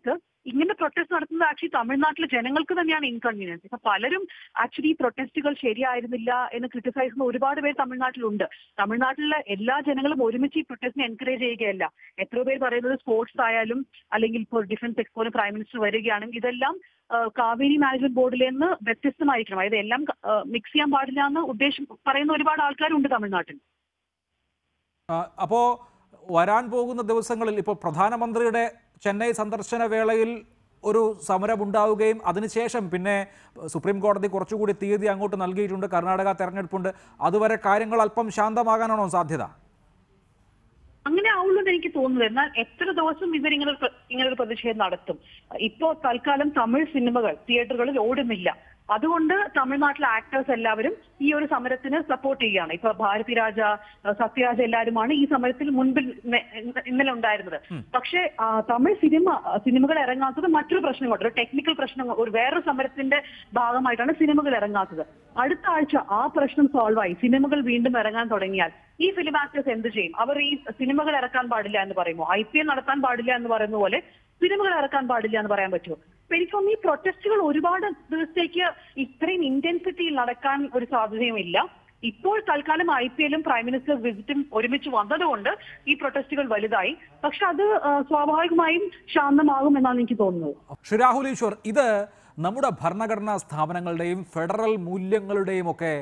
ഇങ്ങനെ പ്രൊട്ടസ്റ്റ് നടത്തുന്നത് ആക്ച്വലി തമിഴ്നാട്ടിലെ ജനങ്ങൾക്ക് തന്നെയാണ് ഇൻകൺവീനിയൻസ്. ഇപ്പൊ പലരും ആക്ച്വലി ഈ പ്രൊട്ടസ്റ്റുകൾ ശരിയായിരുന്നില്ല എന്ന് ക്രിട്ടിസൈസ് ചെയ്യുന്ന ഒരുപാട് പേര് തമിഴ്നാട്ടിലുണ്ട്. തമിഴ്നാട്ടിലെ എല്ലാ ജനങ്ങളും ഒരുമിച്ച് ഈ പ്രൊട്ടസ്റ്റിനെ എൻകറേജ് ചെയ്യുകയല്ല. എത്രയോ പേര് പറയുന്നത് സ്പോർട്സ് ആയാലും അല്ലെങ്കിൽ ഇപ്പോൾ ഡിഫൻസ് എക്സ്പോന് പ്രൈം മിനിസ്റ്റർ വരികയാണെങ്കിൽ ഇതെല്ലാം കാവേരി മാനേജ്മെന്റ് ബോർഡിൽ നിന്ന് വ്യത്യസ്തമായിരിക്കണം. അതായത് എല്ലാം മിക്സ് ചെയ്യാൻ പാടില്ല എന്ന് ഉദ്ദേശം പറയുന്ന ഒരുപാട് ആൾക്കാരുണ്ട് തമിഴ്നാട്ടിൽ. അപ്പോ വരാൻ പോകുന്ന ദിവസങ്ങളിൽ ഇപ്പോൾ പ്രധാനമന്ത്രിയുടെ ചെന്നൈ സന്ദർശന വേളയിൽ ഒരു സമരമുണ്ടാവുകയും അതിനുശേഷം പിന്നെ സുപ്രീം കോടതി കുറച്ചുകൂടി തീയതി അങ്ങോട്ട് നൽകിയിട്ടുണ്ട്, കർണാടക തെരഞ്ഞെടുപ്പുണ്ട്, അതുവരെ കാര്യങ്ങൾ അല്പം ശാന്തമാകാനാണോ സാധ്യത? അങ്ങനെ ആവുള്ളൂ എന്ന് എനിക്ക് തോന്നുന്നത്. എന്നാൽ എത്ര ദിവസം ഇങ്ങനൊരു പ്രതിഷേധം നടത്തും? ഇപ്പോ തൽക്കാലം തമിഴ് സിനിമകൾ തിയേറ്ററുകളിൽ ഓടുന്നില്ല. അതുകൊണ്ട് തമിഴ്നാട്ടിലെ ആക്ടേഴ്സ് എല്ലാവരും ഈ ഒരു സമരത്തിന് സപ്പോർട്ട് ചെയ്യുകയാണ്. ഇപ്പൊ ഭാരതിരാജ, സത്യരാജ എല്ലാവരുമാണ് ഈ സമരത്തിൽ മുൻപിൽ ഇന്നലെ ഉണ്ടായിരുന്നത്. പക്ഷേ തമിഴ് സിനിമകൾ ഇറങ്ങാത്തത് മറ്റൊരു പ്രശ്നമുണ്ട്, ഒരു ടെക്നിക്കൽ പ്രശ്നം, ഒരു വേറൊരു സമരത്തിന്റെ ഭാഗമായിട്ടാണ് സിനിമകൾ ഇറങ്ങാത്തത്. അടുത്ത ആഴ്ച ആ പ്രശ്നം സോൾവ് ആയി സിനിമകൾ വീണ്ടും ഇറങ്ങാൻ തുടങ്ങിയാൽ ഈ ഫിലിം ആക്ടേഴ്സ് എന്ത് ചെയ്യും? അവർ ഈ സിനിമകൾ ഇറക്കാൻ പാടില്ല എന്ന് പറയുമോ? IPL നടത്താൻ പാടില്ല എന്ന് പറയുന്ന പോലെ സിനിമകൾ ഇറക്കാൻ പാടില്ല എന്ന് പറയാൻ പറ്റുമോ? അപ്പൊ എനിക്കൊന്ന് ഈ പ്രൊട്ടസ്റ്റുകൾ ഒരുപാട് ദിവസത്തേക്ക് ഇത്രയും ഇന്റൻസിറ്റിയിൽ നടക്കാൻ ഒരു സാധ്യതയുമില്ല. ഇപ്പോൾ തൽക്കാലം IPL-ഉം പ്രൈം മിനിസ്റ്റർ വിസിറ്റും ഒരുമിച്ച് വന്നതുകൊണ്ട് ഈ പ്രൊട്ടസ്റ്റുകൾ വലുതായി. പക്ഷെ അത് സ്വാഭാവികമായും ശാന്തമാകും എന്നാണ് എനിക്ക് തോന്നുന്നത്. ശ്രീ രാഹുൽ ഈശ്വർ, ഇത് നമ്മുടെ ഭരണഘടനാ സ്ഥാപനങ്ങളുടെയും ഫെഡറൽ മൂല്യങ്ങളുടെയും ഒക്കെ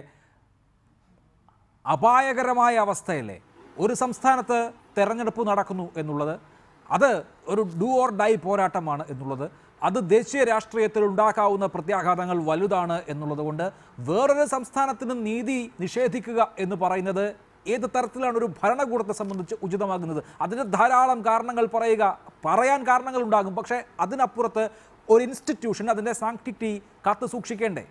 അപായകരമായ അവസ്ഥയല്ലേ? ഒരു സംസ്ഥാനത്ത് തെരഞ്ഞെടുപ്പ് നടക്കുന്നു എന്നുള്ളത്, അത് ഒരു ഡു ഓർ ഡൈ പോരാട്ടമാണ് എന്നുള്ളത്, അത് ദേശീയ രാഷ്ട്രീയത്തിൽ ഉണ്ടാക്കാവുന്ന പ്രത്യാഘാതങ്ങൾ വലുതാണ് എന്നുള്ളത് കൊണ്ട് വേറൊരു സംസ്ഥാനത്തിന് നീതി നിഷേധിക്കുക എന്ന് പറയുന്നത് ഏത് തരത്തിലാണ് ഒരു ഭരണകൂടത്തെ സംബന്ധിച്ച് ഉചിതമാകുന്നത്? അതിന് ധാരാളം കാരണങ്ങൾ പറയാൻ കാരണങ്ങൾ ഉണ്ടാകും. പക്ഷേ അതിനപ്പുറത്ത് ഒരു ഇൻസ്റ്റിറ്റ്യൂഷൻ അതിൻ്റെ സാങ്ക്ടിറ്റി കാത്തു സൂക്ഷിക്കേണ്ടേ?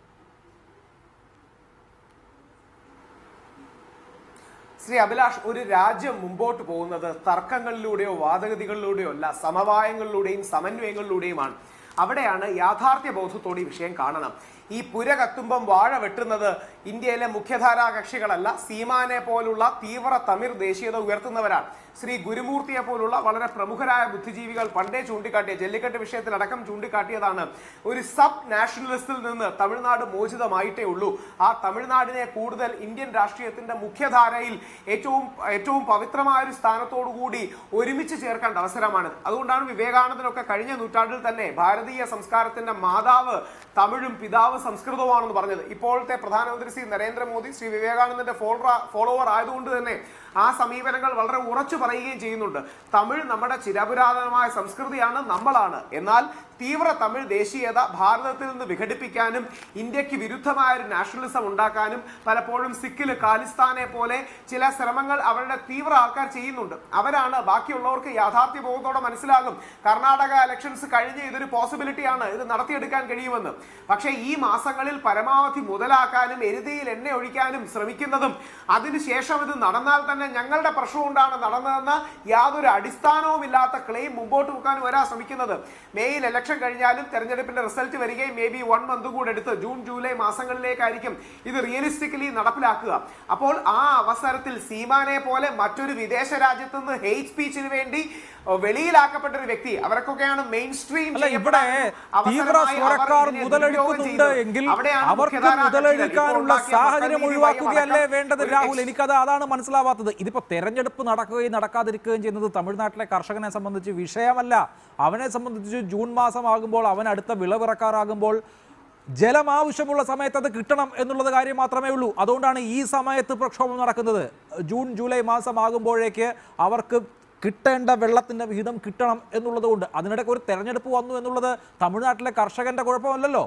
ശ്രീ അഭിലാഷ്, ഒരു രാജ്യം മുമ്പോട്ട് പോകുന്നത് തർക്കങ്ങളിലൂടെയോ വാദഗതികളിലൂടെയോ അല്ല, സമവായങ്ങളിലൂടെയും സമന്വയങ്ങളിലൂടെയുമാണ്. അവിടെയാണ് യാഥാർത്ഥ്യ ബോധത്തോടെ ഈ വിഷയം കാണണം. ഈ പുര കത്തുമ്പം വാഴ വെട്ടുന്നത് ഇന്ത്യയിലെ മുഖ്യധാരാ കക്ഷികളല്ല, സീമാനെ പോലുള്ള തീവ്ര തമിഴ് ദേശീയത ഉയർത്തുന്നവരാണ്. ശ്രീ ഗുരുമൂർത്തിയെ പോലുള്ള വളരെ പ്രമുഖരായ ബുദ്ധിജീവികൾ പണ്ടേ ചൂണ്ടിക്കാട്ടിയ, ജല്ലിക്കെട്ട് വിഷയത്തിലടക്കം ചൂണ്ടിക്കാട്ടിയതാണ്, ഒരു സബ് നാഷണലിസ്റ്റിൽ നിന്ന് തമിഴ്നാട് മോചിതമായിട്ടേ ഉള്ളൂ. ആ തമിഴ്നാടിനെ കൂടുതൽ ഇന്ത്യൻ രാഷ്ട്രീയത്തിന്റെ മുഖ്യധാരയിൽ ഏറ്റവും പവിത്രമായ ഒരു സ്ഥാനത്തോടുകൂടി ഒരുമിച്ച് ചേർക്കേണ്ട അവസരമാണ്. അതുകൊണ്ടാണ് വിവേകാനന്ദനൊക്കെ കഴിഞ്ഞ നൂറ്റാണ്ടിൽ തന്നെ ഭാരതീയ സംസ്കാരത്തിന്റെ മാതാവ് തമിഴും പിതാവ് സംസ്കൃതവുമാണെന്ന് പറഞ്ഞത്. ഇപ്പോഴത്തെ പ്രധാനമന്ത്രി ശ്രീ നരേന്ദ്രമോദി ശ്രീ വിവേകാനന്ദന്റെ ഫോളോവർ ആയതുകൊണ്ട് തന്നെ ആ സമീപനങ്ങൾ വളരെ ഉറച്ചു പറയുകയും ചെയ്യുന്നുണ്ട്. തമിഴ് നമ്മുടെ ചിരപുരാതനമായ സംസ്കൃതിയാണ്, നമ്മളാണ്. എന്നാൽ തീവ്ര തമിഴ് ദേശീയത ഭാരതത്തിൽ നിന്ന് വിഘടിപ്പിക്കാനും ഇന്ത്യക്ക് വിരുദ്ധമായ ഒരു നാഷണലിസം ഉണ്ടാക്കാനും പലപ്പോഴും സിക്കില്, ഖാലിസ്ഥാനെ പോലെ ചില ശ്രമങ്ങൾ അവരുടെ തീവ്ര ആൾക്കാർ ചെയ്യുന്നുണ്ട്. അവരാണ് ബാക്കിയുള്ളവർക്ക് യാഥാർത്ഥ്യ ബോധത്തോടെ മനസ്സിലാകും കർണാടക ഇലക്ഷൻസ് കഴിഞ്ഞ് ഇതൊരു പോസിബിലിറ്റിയാണ്, ഇത് നടത്തിയെടുക്കാൻ കഴിയുമെന്ന്. പക്ഷേ ഈ മാസങ്ങളിൽ പരമാവധി മുതലാക്കാനും എരുതിയിൽ എണ്ണ ഒഴിക്കാനും ശ്രമിക്കുന്നതും അതിനുശേഷം ഇത് നടന്നാൽ തന്നെ ഞങ്ങളുടെ പ്രശ്നം കൊണ്ടാണ് നടന്നതെന്ന് യാതൊരു അടിസ്ഥാനവുമില്ലാത്ത ക്ലെയിം മുമ്പോട്ട് വെക്കാനും വരാൻ ശ്രമിക്കുന്നത്. മേയിൽ ഇലക്ഷൻ കഴിഞ്ഞാലും തെരഞ്ഞെടുപ്പിന്റെ റിസൾട്ട് വരികയും മേ ബി 1 മന്ത് കൂടെ എടുത്ത് ജൂൺ ജൂലൈ മാസങ്ങളിലേക്കായിരിക്കും ഇത് റിയലിസ്റ്റിക്കലി നടപ്പിലാക്കുക. അപ്പോൾ ആ അവസരത്തിൽ സീമാനെ പോലെ മറ്റൊരു വിദേശ രാജ്യത്ത് നിന്ന് ഹെയ്റ്റ് സ്പീച്ചിന് വേണ്ടി വെളിയിലാക്കപ്പെട്ട ഒരു വ്യക്തി, അവർക്കൊക്കെയാണ് മെയിൻ സ്ട്രീം ഇവിടെ തീവ്ര സ്വരക്കാർ മുതലെടുക്കുന്നുണ്ട് എങ്കിൽ അവർക്ക് മുതലെടുക്കാനുള്ള സാഹചര്യം ഒഴിവാക്കുകയല്ലേ വേണ്ടത്? രാഹുൽ, അതാണ് മനസ്സിലാവാത്തത്. ഇതിപ്പോ തെരഞ്ഞെടുപ്പ് നടക്കുകയും നടക്കാതിരിക്കുകയും ചെയ്യുന്നത് തമിഴ്നാട്ടിലെ കർഷകനെ സംബന്ധിച്ച് വിഷയമല്ല. അവനെ സംബന്ധിച്ച് ജൂൺ മാസമാകുമ്പോൾ, അവൻ അടുത്ത വിളവിറക്കാറാകുമ്പോൾ ജലം ആവശ്യമുള്ള സമയത്ത് അത് കിട്ടണം എന്നുള്ളത് കാര്യം മാത്രമേ ഉള്ളൂ. അതുകൊണ്ടാണ് ഈ സമയത്ത് പ്രക്ഷോഭം നടക്കുന്നത്. ജൂൺ ജൂലൈ മാസമാകുമ്പോഴേക്ക് അവർക്ക് കിട്ടേണ്ട വെള്ളത്തിന്റെ വിഹിതം കിട്ടണം എന്നുള്ളത് കൊണ്ട്. അതിനിടയ്ക്ക് ഒരു തെരഞ്ഞെടുപ്പ് വന്നു എന്നുള്ളത് തമിഴ്നാട്ടിലെ കർഷകന്റെ കുഴപ്പമല്ലല്ലോ.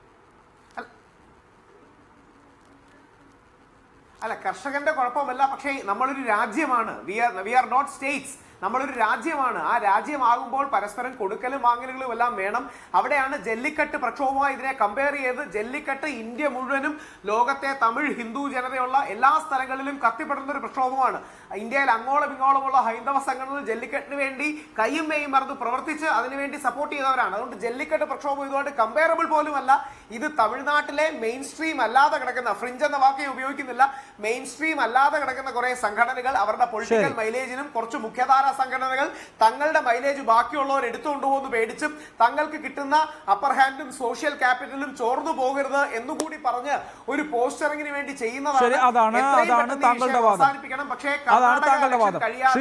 അല്ല, കർഷകന്റെ കുഴപ്പമല്ല. പക്ഷേ നമ്മളൊരു രാജ്യമാണ്. We are not states. നമ്മളൊരു രാജ്യമാണ്. ആ രാജ്യമാകുമ്പോൾ പരസ്പരം കൊടുക്കലും വാങ്ങലുകളും എല്ലാം വേണം. അവിടെയാണ് ജല്ലിക്കെട്ട് പ്രക്ഷോഭമായി ഇതിനെ കമ്പയർ ചെയ്ത്. ജല്ലിക്കെട്ട് ഇന്ത്യ മുഴുവനും, ലോകത്തെ തമിഴ് ഹിന്ദു ജനതയുള്ള എല്ലാ സ്ഥലങ്ങളിലും കത്തിപ്പെടുന്ന ഒരു പ്രക്ഷോഭമാണ്. ഇന്ത്യയിൽ അങ്ങോളം ഇങ്ങോളമുള്ള ഹൈന്ദവ സംഘടനകൾ ജല്ലിക്കെട്ടിന് വേണ്ടി കയ്യും മെയ്യും മറന്ന് പ്രവർത്തിച്ച് അതിനുവേണ്ടി സപ്പോർട്ട് ചെയ്തവരാണ്. അതുകൊണ്ട് ജല്ലിക്കെട്ട് പ്രക്ഷോഭം ഇതുകൊണ്ട് കമ്പയറബിൾ പോലുമല്ല. ഇത് തമിഴ്നാട്ടിലെ മെയിൻ സ്ട്രീം അല്ലാതെ കിടക്കുന്ന, ഫ്രിഞ്ച് എന്ന വാക്ക് ഉപയോഗിക്കുന്നില്ല, മെയിൻ സ്ട്രീം അല്ലാതെ കിടക്കുന്ന കുറെ സംഘടനകൾ അവരുടെ പൊളിറ്റിക്കൽ മൈലേജിനും കുറച്ച് മുഖ്യധാര മുഖ്യധാരാ സംഘടനകൾ തങ്ങളുടെ മൈലേജ് ബാക്കിയുള്ളവർ എടുത്തുകൊണ്ടുപോകുന്നു പേടിച്ചും തങ്ങൾക്ക് കിട്ടുന്ന അപ്പർ ഹാൻഡും സോഷ്യൽ ക്യാപിറ്റലും ചോർന്നു പോകരുത് എന്നുകൂടി പറഞ്ഞ് ഒരു പോസ്റ്ററിങ്ങിന് വേണ്ടി ശരി, അതാണ് താങ്കളുടെ വാദം. പക്ഷേ അതാണ് താങ്കളുടെ വാദം.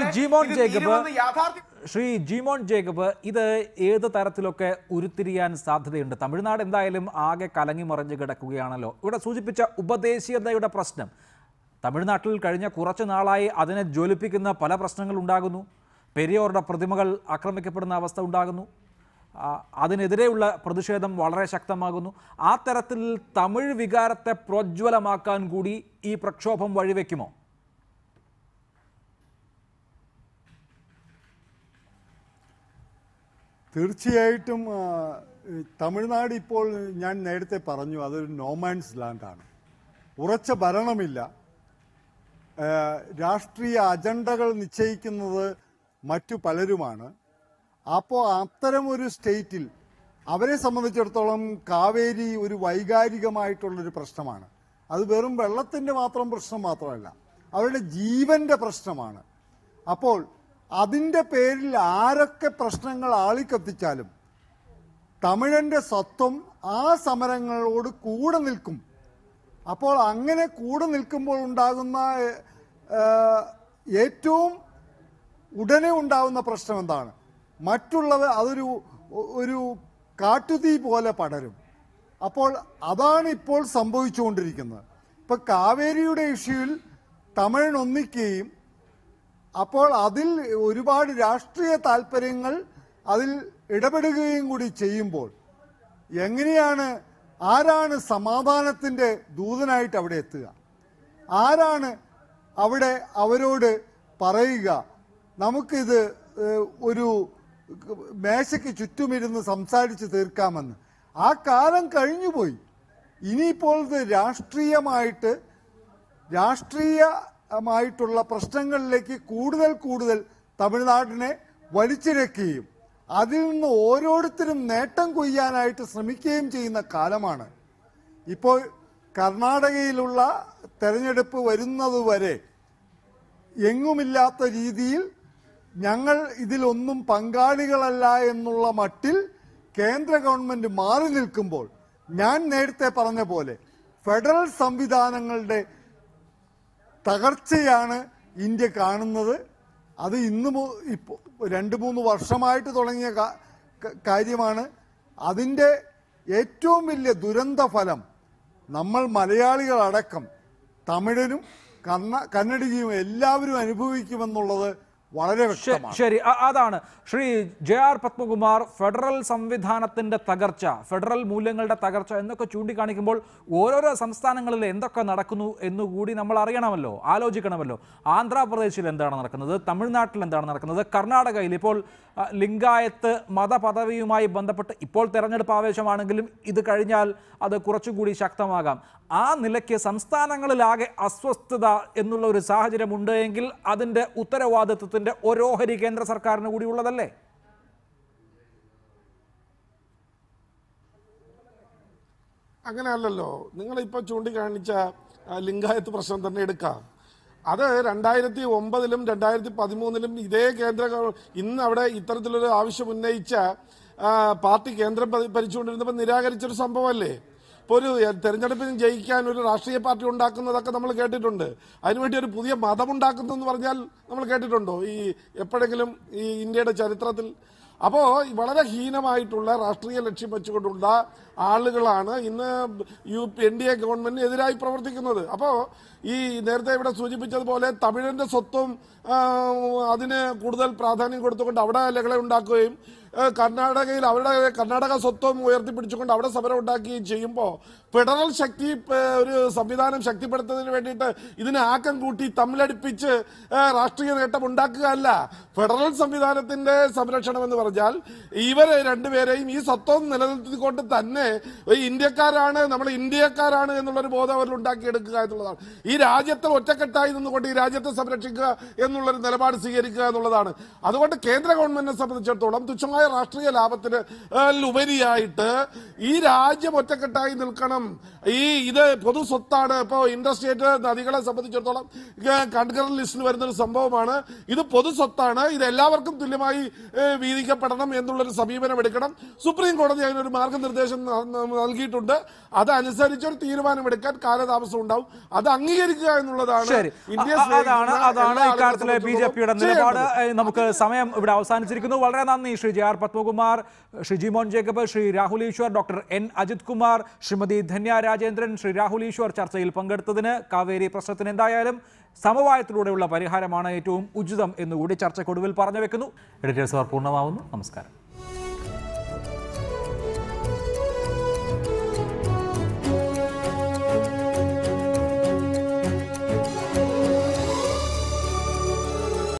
ശ്രീ ജിമോൻ ജേക്കബ്, ഇത് ഏത് തരത്തിലൊക്കെ ഉരുത്തിരിയാൻ സാധ്യതയുണ്ട്? തമിഴ്നാട് എന്തായാലും ആകെ കലങ്ങി മറിഞ്ഞ് കിടക്കുകയാണല്ലോ. ഇവിടെ സൂചിപ്പിച്ച ഉപദേശീയതയുടെ പ്രശ്നം തമിഴ്നാട്ടിൽ കഴിഞ്ഞ കുറച്ച് നാളായി അതിനെ ജ്വലിപ്പിക്കുന്ന പല പ്രശ്നങ്ങൾ ഉണ്ടാകുന്നു. പെരിയോറുടെ പ്രതിമകൾ ആക്രമിക്കപ്പെടുന്ന അവസ്ഥ ഉണ്ടാകുന്നു. അതിനെതിരെയുള്ള പ്രതിഷേധം വളരെ ശക്തമാകുന്നു. ആ തരത്തിൽ തമിഴ് വികാരത്തെ പ്രോജ്വലമാക്കാൻ കൂടി ഈ പ്രക്ഷോഭം വഴിവെക്കുമോ? തീർച്ചയായിട്ടും തമിഴ്നാട് ഇപ്പോൾ ഞാൻ നേരത്തെ പറഞ്ഞു അതൊരു നോമാൻസ് ലാൻഡാണ്. ഉറച്ച ഭരണമില്ല. രാഷ്ട്രീയ അജണ്ടകൾ നിശ്ചയിക്കുന്നത് മറ്റു പലരുമാണ്. അപ്പോൾ അത്തരമൊരു സ്റ്റേറ്റിൽ അവരെ സംബന്ധിച്ചിടത്തോളം കാവേരി ഒരു വൈകാരികമായിട്ടുള്ളൊരു പ്രശ്നമാണ്. അത് വെറും വെള്ളത്തിൻ്റെ മാത്രം പ്രശ്നം മാത്രമല്ല, അവരുടെ ജീവൻ്റെ പ്രശ്നമാണ്. അപ്പോൾ അതിൻ്റെ പേരിൽ ആരൊക്കെ പ്രശ്നങ്ങൾ ആളിക്കത്തിച്ചാലും തമിഴൻ്റെ സത്വം ആ സമരങ്ങളോട് കൂടെ നിൽക്കും. അപ്പോൾ അങ്ങനെ കൂടെ നിൽക്കുമ്പോൾ ഉണ്ടാകുന്ന ഏറ്റവും ഉടനെ ഉണ്ടാകുന്ന പ്രശ്നം എന്താണ്? മറ്റുള്ളവർ ഒരു കാട്ടുതീ പോലെ പടരും. അപ്പോൾ അതാണ് ഇപ്പോൾ സംഭവിച്ചുകൊണ്ടിരിക്കുന്നത്. ഇപ്പം കാവേരിയുടെ ഇഷ്യൂവിൽ തമിഴൻ ഒന്നിക്കുകയും അപ്പോൾ അതിൽ ഒരുപാട് രാഷ്ട്രീയ താല്പര്യങ്ങൾ അതിൽ ഇടപെടുകയും കൂടി ചെയ്യുമ്പോൾ ആരാണ് സമാധാനത്തിൻ്റെ ദൂതനായിട്ട് അവിടെ എത്തുക? ആരാണ് അവിടെ അവരോട് പറയുക നമുക്കിത് ഒരു മേശയ്ക്ക് ചുറ്റുമിരുന്ന് സംസാരിച്ച് തീർക്കാമെന്ന്? ആ കാലം കഴിഞ്ഞുപോയി. ഇനിയിപ്പോൾ ഇത് രാഷ്ട്രീയമായിട്ടുള്ള പ്രശ്നങ്ങളിലേക്ക് കൂടുതൽ തമിഴ്നാടിനെ വലിച്ചിഴക്കുകയും അതിൽ നിന്ന് ഓരോരുത്തരും നേട്ടം കൊയ്യാനായിട്ട് ശ്രമിക്കുകയും ചെയ്യുന്ന കാലമാണ്. ഇപ്പോൾ കർണാടകയിലുള്ള തെരഞ്ഞെടുപ്പ് വരുന്നതുവരെ എങ്ങുമില്ലാത്ത രീതിയിൽ ഞങ്ങൾ ഇതിലൊന്നും പങ്കാളികളല്ല എന്നുള്ള മട്ടിൽ കേന്ദ്ര ഗവൺമെൻറ് മാറി നിൽക്കുമ്പോൾ ഞാൻ നേരത്തെ പറഞ്ഞ പോലെ ഫെഡറൽ സംവിധാനങ്ങളുടെ തകർച്ചയാണ് ഇന്ത്യ കാണുന്നത്. അത് ഇപ്പോൾ 2-3 വർഷമായിട്ട് തുടങ്ങിയ കാര്യമാണ്. അതിൻ്റെ ഏറ്റവും വലിയ ദുരന്ത ഫലം നമ്മൾ മലയാളികളടക്കം തമിഴനും കന്നഡിയും എല്ലാവരും അനുഭവിക്കുമെന്നുള്ളത് വളരെ വ്യക്തമാണ്. ശരി, അതാണ് ശ്രീ JR പത്മകുമാർ. ഫെഡറൽ സംവിധാനത്തിൻ്റെ തകർച്ച, ഫെഡറൽ മൂല്യങ്ങളുടെ തകർച്ച എന്നൊക്കെ ചൂണ്ടിക്കാണിക്കുമ്പോൾ ഓരോരോ സംസ്ഥാനങ്ങളിൽ എന്തൊക്കെ നടക്കുന്നു എന്നുകൂടി നമ്മൾ അറിയണമല്ലോ, ആലോചിക്കണമല്ലോ. ആന്ധ്രാപ്രദേശിൽ എന്താണ് നടക്കുന്നത്, തമിഴ്നാട്ടിൽ എന്താണ് നടക്കുന്നത്, കർണാടകയിൽ ഇപ്പോൾ ലിംഗായത്ത് മതപദവിയുമായി ബന്ധപ്പെട്ട് ഇപ്പോൾ തെരഞ്ഞെടുപ്പ് ആവേശമാണെങ്കിലും ഇത് കഴിഞ്ഞാൽ അത് കുറച്ചുകൂടി ശക്തമാകാം. ആ നിലയ്ക്ക് സംസ്ഥാനങ്ങളിലാകെ അസ്വസ്ഥത എന്നുള്ള ഒരു സാഹചര്യം ഉണ്ട് എങ്കിൽ അതിൻ്റെ ഉത്തരവാദിത്വത്തിൻ്റെ ഓരോഹരി കേന്ദ്ര സർക്കാരിന് കൂടി ഉള്ളതല്ലേ? അങ്ങനെയല്ലല്ലോ. നിങ്ങളിപ്പോൾ ചൂണ്ടിക്കാണിച്ച ലിംഗായത്ത് പ്രശ്നം തന്നെ എടുക്കാം. അത് 2009-ലും 2013-ലും ഇതേ ഇന്ന് അവിടെ ഇത്തരത്തിലൊരു ആവശ്യം ഉന്നയിച്ച പാർട്ടി കേന്ദ്രം ഭരിച്ചുകൊണ്ടിരുന്നപ്പോൾ നിരാകരിച്ചൊരു സംഭവമല്ലേ? ഇപ്പോൾ ഒരു തെരഞ്ഞെടുപ്പിന് ജയിക്കാൻ ഒരു രാഷ്ട്രീയ പാർട്ടി ഉണ്ടാക്കുന്നതൊക്കെ നമ്മൾ കേട്ടിട്ടുണ്ട്. അതിനുവേണ്ടി ഒരു പുതിയ മതം ഉണ്ടാക്കുന്നതെന്ന് പറഞ്ഞാൽ നമ്മൾ കേട്ടിട്ടുണ്ടോ എപ്പോഴെങ്കിലും ഈ ഇന്ത്യയുടെ ചരിത്രത്തിൽ? അപ്പോൾ വളരെ ഹീനമായിട്ടുള്ള രാഷ്ട്രീയ ലക്ഷ്യം വെച്ചുകൊണ്ടുള്ള ആളുകളാണ് ഇന്ന് NDA ഗവൺമെന്റിന് എതിരായി പ്രവർത്തിക്കുന്നത്. അപ്പോൾ ഈ നേരത്തെ ഇവിടെ സൂചിപ്പിച്ചതുപോലെ തമിഴന്റെ സ്വത്വം അതിന് കൂടുതൽ പ്രാധാന്യം കൊടുത്തുകൊണ്ട് അവിടെ ലഹള ഉണ്ടാക്കുകയും കർണാടകയിൽ കർണാടക സ്വത്വം ഉയർത്തിപ്പിടിച്ചുകൊണ്ട് അവിടെ സമരം ഉണ്ടാക്കുകയും ചെയ്യുമ്പോൾ ഫെഡറൽ ശക്തി ഒരു സംവിധാനം ശക്തിപ്പെടുത്തുന്നതിന് വേണ്ടിയിട്ട് ഇതിനെ ആക്കം കൂട്ടി തമ്മിലടിപ്പിച്ച് രാഷ്ട്രീയ നേട്ടം ഉണ്ടാക്കുകയല്ല. ഫെഡറൽ സംവിധാനത്തിന്റെ സംരക്ഷണം എന്ന് പറഞ്ഞാൽ ഇവരെ രണ്ടുപേരെയും ഈ സ്വത്വം നിലനിർത്തിക്കൊണ്ട് തന്നെ തന്നെ ഇന്ത്യക്കാരാണ്, നമ്മൾ ഇന്ത്യക്കാരാണ് എന്നുള്ളൊരു ബോധം അവരിൽ ഉണ്ടാക്കിയെടുക്കുക എന്നുള്ളതാണ്. ഈ രാജ്യത്തെ ഒറ്റക്കെട്ടായി നിന്നുകൊണ്ട് ഈ രാജ്യത്തെ സംരക്ഷിക്കുക എന്നുള്ളൊരു നിലപാട് സ്വീകരിക്കുക എന്നുള്ളതാണ്. അതുകൊണ്ട് കേന്ദ്ര ഗവൺമെന്റിനെ സംബന്ധിച്ചിടത്തോളം തുച്ഛമായ രാഷ്ട്രീയ ലാഭത്തിന് ഉപരിയായിട്ട് ഈ രാജ്യം ഒറ്റക്കെട്ടായി നിൽക്കണം. ഇത് പൊതു സ്വത്താണ്. ഇപ്പോൾ ഇൻഡസ്ട്രിയേറ്റ് നദികളെ സംബന്ധിച്ചിടത്തോളം കൺകറന്റ് ലിസ്റ്റിൽ വരുന്നൊരു സംഭവമാണ്. ഇത് പൊതു സ്വത്താണ്, ഇത് എല്ലാവർക്കും തുല്യമായി വീതിക്കപ്പെടണം എന്നുള്ളൊരു സമീപനം എടുക്കണം. സുപ്രീം കോടതി അതിനൊരു മാർഗനിർദ്ദേശം നൽകിയിട്ടുണ്ട്. അതനുസരിച്ചൊരു തീരുമാനമെടുക്കാൻ കാലതാമസം ഉണ്ടാവും. അത് അംഗീകരിക്കുക എന്നുള്ളതാണ് അതാണ് ഇക്കാര്യത്തിലെ BJPയുടെ നിലപാട്. നമുക്ക് സമയം ഇവിടെ അവസാനിച്ചിരിക്കുന്നു. വളരെ നന്ദി Shri JR Padmakumar, Shri Jimon Jacob, Shri Rahul Easwar, doctor N Ajith Kumar, Shrimati Dhanya Rajendran, Shri Rahul Easwar ചർച്ചയിൽ പങ്കെടുത്തതിന്. കാവേരി പ്രശ്നത്തിന് എന്തായാലും സമവായത്തിലൂടെയുള്ള പരിഹാരമാണ് ഏറ്റവും ഉചിതം എന്നുകൂടി ചർച്ചയ്ക്കൊടുവിൽ പറഞ്ഞു വെക്കുന്നു. എഡിറ്റേഴ്സ് അവർ പൂർണ്ണമാവുന്നു. നമസ്കാരം.